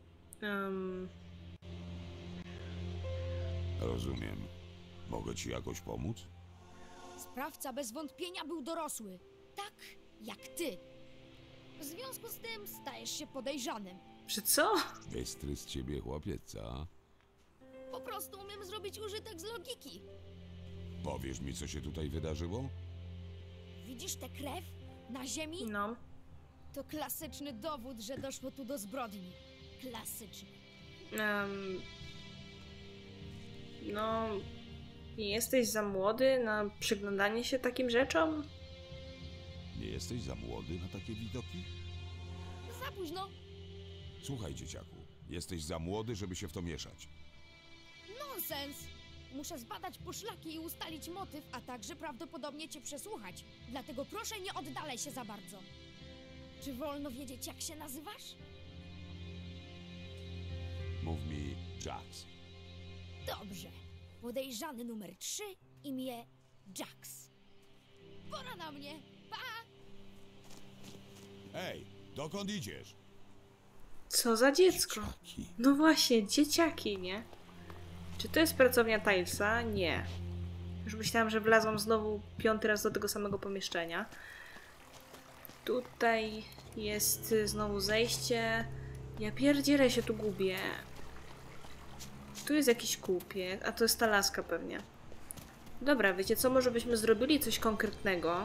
[SPEAKER 2] Rozumiem. Mogę ci jakoś pomóc?
[SPEAKER 11] Sprawca bez wątpienia był dorosły. Tak jak ty. W związku z tym stajesz się podejrzanym.
[SPEAKER 1] Że co?
[SPEAKER 2] Bystry z ciebie chłopiec, co?
[SPEAKER 11] Po prostu umiem zrobić użytek z logiki.
[SPEAKER 2] Powiesz mi, co się tutaj wydarzyło?
[SPEAKER 11] Widzisz tę krew na ziemi?
[SPEAKER 1] No.
[SPEAKER 11] To klasyczny dowód, że doszło tu do zbrodni. Klasyczny.
[SPEAKER 1] No... Nie jesteś za młody na przyglądanie się takim rzeczom?
[SPEAKER 2] Nie jesteś za młody na takie widoki?
[SPEAKER 11] Za późno.
[SPEAKER 2] Słuchaj, dzieciaku. Jesteś za młody, żeby się w to mieszać.
[SPEAKER 11] Nonsens! Muszę zbadać poszlaki i ustalić motyw, a także prawdopodobnie cię przesłuchać. Dlatego proszę, nie oddalaj się za bardzo. Czy wolno wiedzieć, jak się nazywasz?
[SPEAKER 2] Mów mi Jax.
[SPEAKER 12] Dobrze. Podejrzany numer 3, imię Jax. Pora na mnie. Pa!
[SPEAKER 2] Ej, dokąd idziesz?
[SPEAKER 1] Co za dziecko? No właśnie, dzieciaki, nie? Czy to jest pracownia Tilesa? Nie. Już myślałam, że wlazłam znowu 5. raz do tego samego pomieszczenia. Tutaj jest znowu zejście. Ja pierdzielę się tu gubię. Tu jest jakiś kupiec, a to jest ta laska pewnie. Dobra, wiecie co? Może byśmy zrobili coś konkretnego.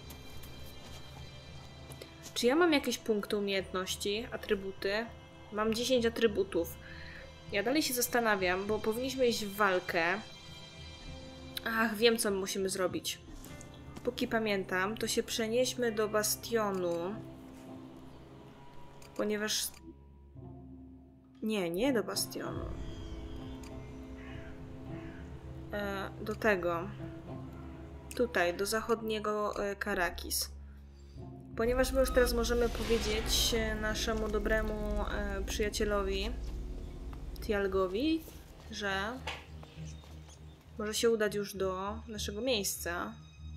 [SPEAKER 1] Czy ja mam jakieś punkty umiejętności, atrybuty? Mam 10 atrybutów. Ja dalej się zastanawiam, bo powinniśmy iść w walkę. Ach, wiem co musimy zrobić. Póki pamiętam, to się przenieśmy do bastionu. Ponieważ... Nie do bastionu. Do tego. Tutaj, do zachodniego Karakis. Ponieważ my już teraz możemy powiedzieć naszemu dobremu przyjacielowi, Thialgowi, że może się udać już do naszego miejsca.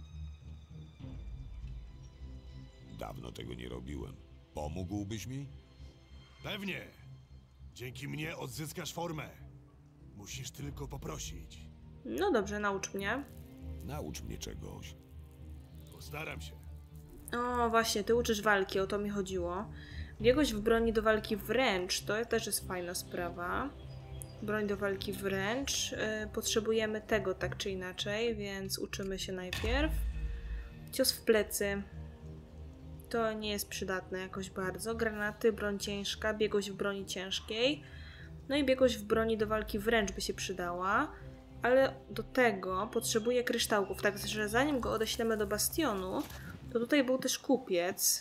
[SPEAKER 2] Dawno tego nie robiłem. Pomógłbyś mi?
[SPEAKER 7] Pewnie. Dzięki mnie odzyskasz formę. Musisz tylko poprosić.
[SPEAKER 1] No dobrze, naucz mnie.
[SPEAKER 2] Naucz mnie czegoś.
[SPEAKER 7] Postaram się.
[SPEAKER 1] O, właśnie, ty uczysz walki, o to mi chodziło. Biegłość w broni do walki wręcz, to też jest fajna sprawa. Broń do walki wręcz. Potrzebujemy tego tak czy inaczej, więc uczymy się najpierw. Cios w plecy. To nie jest przydatne jakoś bardzo. Granaty, broń ciężka, biegłość w broni ciężkiej. No i biegłość w broni do walki wręcz by się przydała. Ale do tego potrzebuję kryształków, także zanim go odeślemy do bastionu, to tutaj był też kupiec.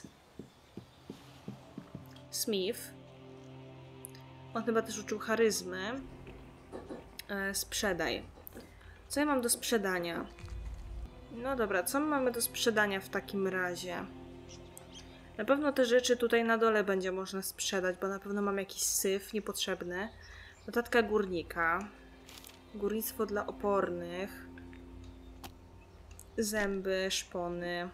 [SPEAKER 1] Smith. On chyba też uczył charyzmy. Sprzedaj. Co ja mam do sprzedania? No dobra, co mamy do sprzedania w takim razie? Na pewno te rzeczy tutaj na dole będzie można sprzedać, bo na pewno mam jakiś syf niepotrzebny. Notatka górnika. Górnictwo dla opornych. Zęby, szpony.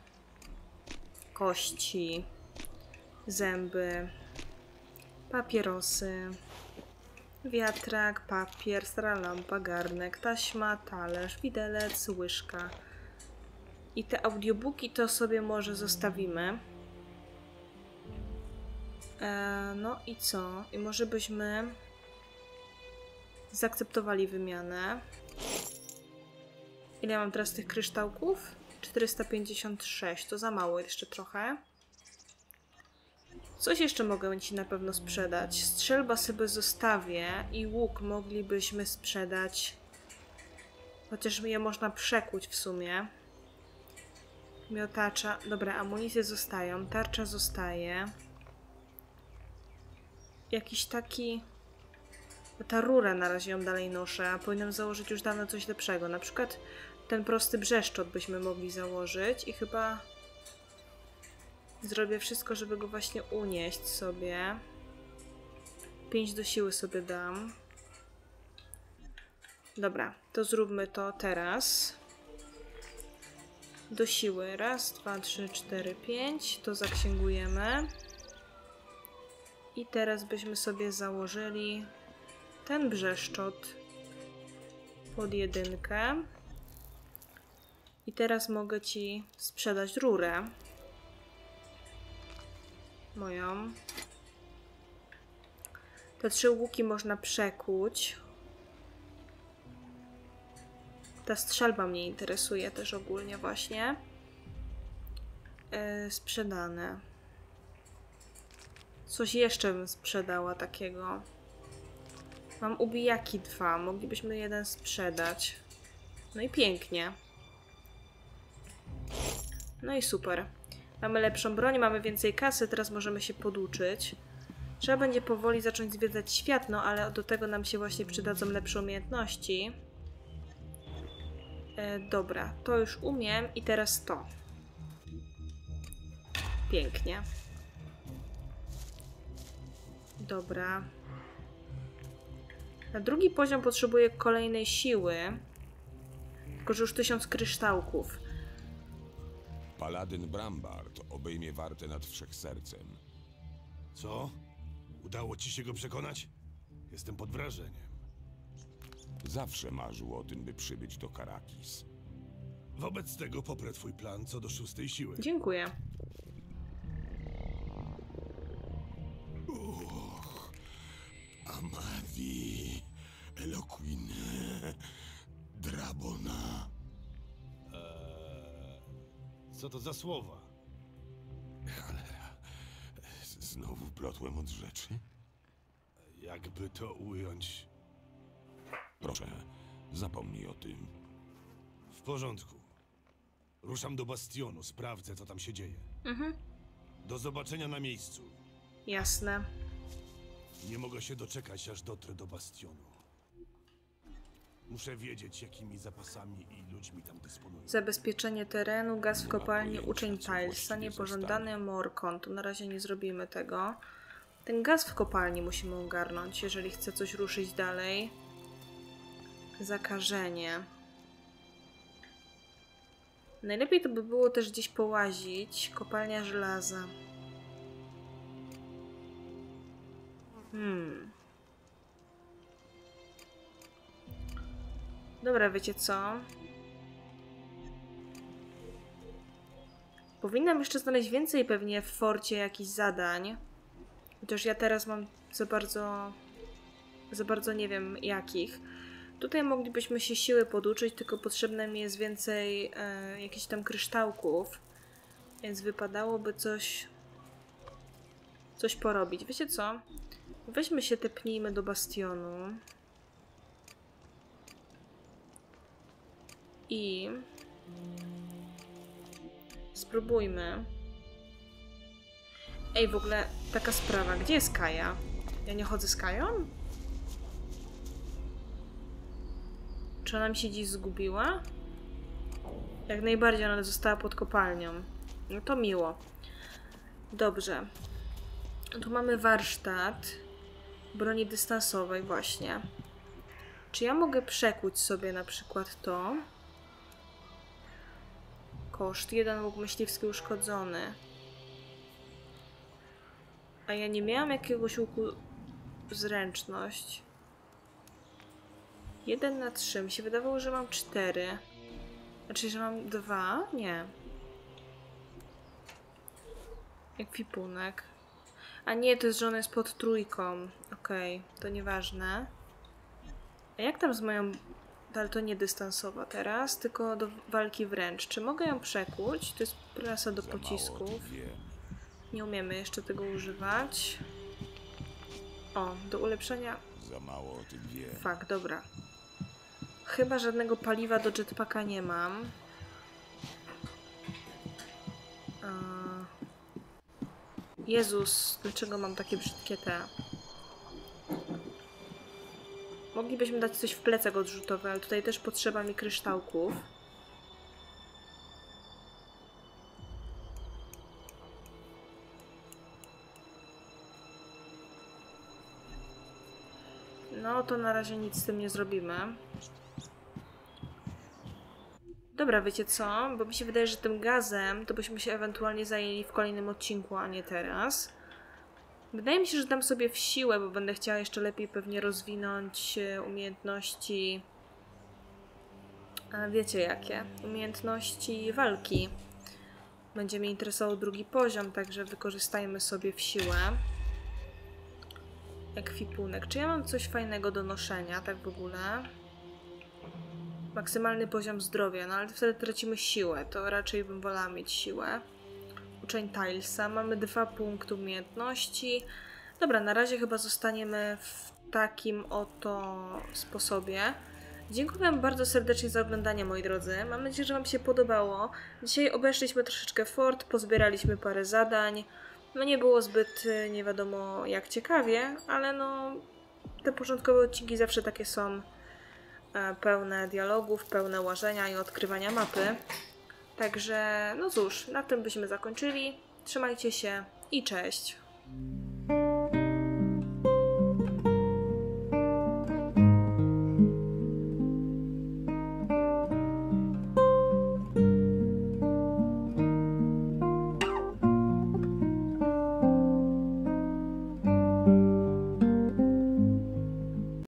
[SPEAKER 1] Kości. Zęby. Papierosy. Wiatrak, papier, stara lampa, garnek, taśma, talerz, widelec, łyżka. I te audiobooki to sobie może zostawimy. No i co? I może byśmy zaakceptowali wymianę. Ile mam teraz tych kryształków? 456, to za mało jeszcze trochę. Coś jeszcze mogę ci na pewno sprzedać. Strzelba sobie zostawię i łuk moglibyśmy sprzedać. Chociaż je można przekuć w sumie. Miotacza. Dobra, amunicje zostają. Tarcza zostaje. Jakiś taki... Ta rura na razie ją dalej noszę, a powinnam założyć już dawno coś lepszego. Na przykład ten prosty brzeszczot byśmy mogli założyć i chyba zrobię wszystko, żeby go właśnie unieść sobie. 5 do siły sobie dam. Dobra, to zróbmy to teraz. Do siły. Raz, 2, 3, 4, 5. To zaksięgujemy. I teraz byśmy sobie założyli ten brzeszczot pod 1. I teraz mogę ci sprzedać rurę. Moją. Te 3 łuki można przekuć. Ta strzelba mnie interesuje też ogólnie właśnie. Sprzedane. Coś jeszcze bym sprzedała takiego. Mam ubijaki 2. Moglibyśmy jeden sprzedać. No i pięknie. No i super. Mamy lepszą broń, mamy więcej kasy, teraz możemy się poduczyć. Trzeba będzie powoli zacząć zwiedzać świat, no ale do tego nam się właśnie przydadzą lepsze umiejętności. Dobra, to już umiem i teraz to. Pięknie. Dobra. Na drugi poziom potrzebuję kolejnej siły. Tylko, że już 1000 kryształków.
[SPEAKER 2] Paladyn Brambart obejmie wartę nad Wszechsercem.
[SPEAKER 3] Co? Udało ci się go przekonać? Jestem pod wrażeniem.
[SPEAKER 2] Zawsze marzył o tym, by przybyć do Karakis.
[SPEAKER 3] Wobec tego poprę twój plan co do 6. siły.
[SPEAKER 1] Dziękuję.
[SPEAKER 2] Amadi, Eloquin, Drabona.
[SPEAKER 3] Co to za słowa?
[SPEAKER 2] Cholera. Znowu plotłem od rzeczy?
[SPEAKER 3] Jakby to ująć?
[SPEAKER 2] Proszę, zapomnij o tym.
[SPEAKER 3] W porządku. Ruszam do bastionu, sprawdzę, co tam się dzieje. Do zobaczenia na miejscu.
[SPEAKER 1] Jasne.
[SPEAKER 3] Nie mogę się doczekać, aż dotrę do bastionu. Muszę wiedzieć, jakimi zapasami i ludźmi tam dysponuję.
[SPEAKER 1] Zabezpieczenie terenu, gaz w kopalni, uczeń Tilesa, niepożądany Morkon. To na razie nie zrobimy tego. Ten gaz w kopalni musimy ogarnąć, jeżeli chce coś ruszyć dalej. Zakażenie. Najlepiej to by było też gdzieś połazić. Kopalnia żelaza. Dobra, wiecie co? Powinnam jeszcze znaleźć więcej pewnie w forcie jakichś zadań. Chociaż ja teraz mam za bardzo nie wiem jakich. Tutaj moglibyśmy się siły poduczyć, tylko potrzebne mi jest więcej jakichś tam kryształków. Więc wypadałoby coś porobić. Wiecie co? Weźmy się, tepnijmy do bastionu. I spróbujmy. Ej, w ogóle taka sprawa. Gdzie jest Kaja? Ja nie chodzę z Kają? Czy ona mi się dziś zgubiła? Jak najbardziej, ona została pod kopalnią. No to miło. Dobrze. Tu mamy warsztat broni dystansowej właśnie. Czy ja mogę przekuć sobie na przykład to? Koszt 1 łuk myśliwski uszkodzony. A ja nie miałam jakiegoś łuku zręczność. 1 na 3. Mi się wydawało, że mam 4. Znaczy, że mam 2? Nie. Ekwipunek. A nie, to jest, że ona jest pod 3. Okej, to nieważne. A jak tam z moją... Ale to nie dystansowa teraz, tylko do walki wręcz. Czy mogę ją przekuć? To jest prasa do pocisków. Nie umiemy jeszcze tego używać. O, do ulepszenia...
[SPEAKER 2] Za mało o tym wiem.
[SPEAKER 1] Fak, dobra. Chyba żadnego paliwa do jetpacka nie mam. Jezus, dlaczego mam takie brzydkie te? Moglibyśmy dać coś w plecak odrzutowy, ale tutaj też potrzeba mi kryształków. No to na razie nic z tym nie zrobimy. Dobra, wiecie co? Bo mi się wydaje, że tym gazem to byśmy się ewentualnie zajęli w kolejnym odcinku, a nie teraz. Wydaje mi się, że dam sobie w siłę, bo będę chciała jeszcze lepiej pewnie rozwinąć umiejętności... A wiecie jakie? Umiejętności walki. Będzie mnie interesował drugi poziom, także wykorzystajmy sobie w siłę. Ekwipunek. Czy ja mam coś fajnego do noszenia, tak w ogóle? Maksymalny poziom zdrowia, no ale wtedy tracimy siłę. To raczej bym wolała mieć siłę. Uczeń Tilesa. Mamy 2 punkty umiejętności. Dobra, na razie chyba zostaniemy w takim oto sposobie. Dziękuję wam bardzo serdecznie za oglądanie, moi drodzy. Mam nadzieję, że wam się podobało. Dzisiaj obeszliśmy troszeczkę fort, pozbieraliśmy parę zadań. No nie było zbyt nie wiadomo jak ciekawie, ale no te początkowe odcinki zawsze takie są pełne dialogów, pełne łażenia i odkrywania mapy. Także no cóż, na tym byśmy zakończyli. Trzymajcie się i cześć!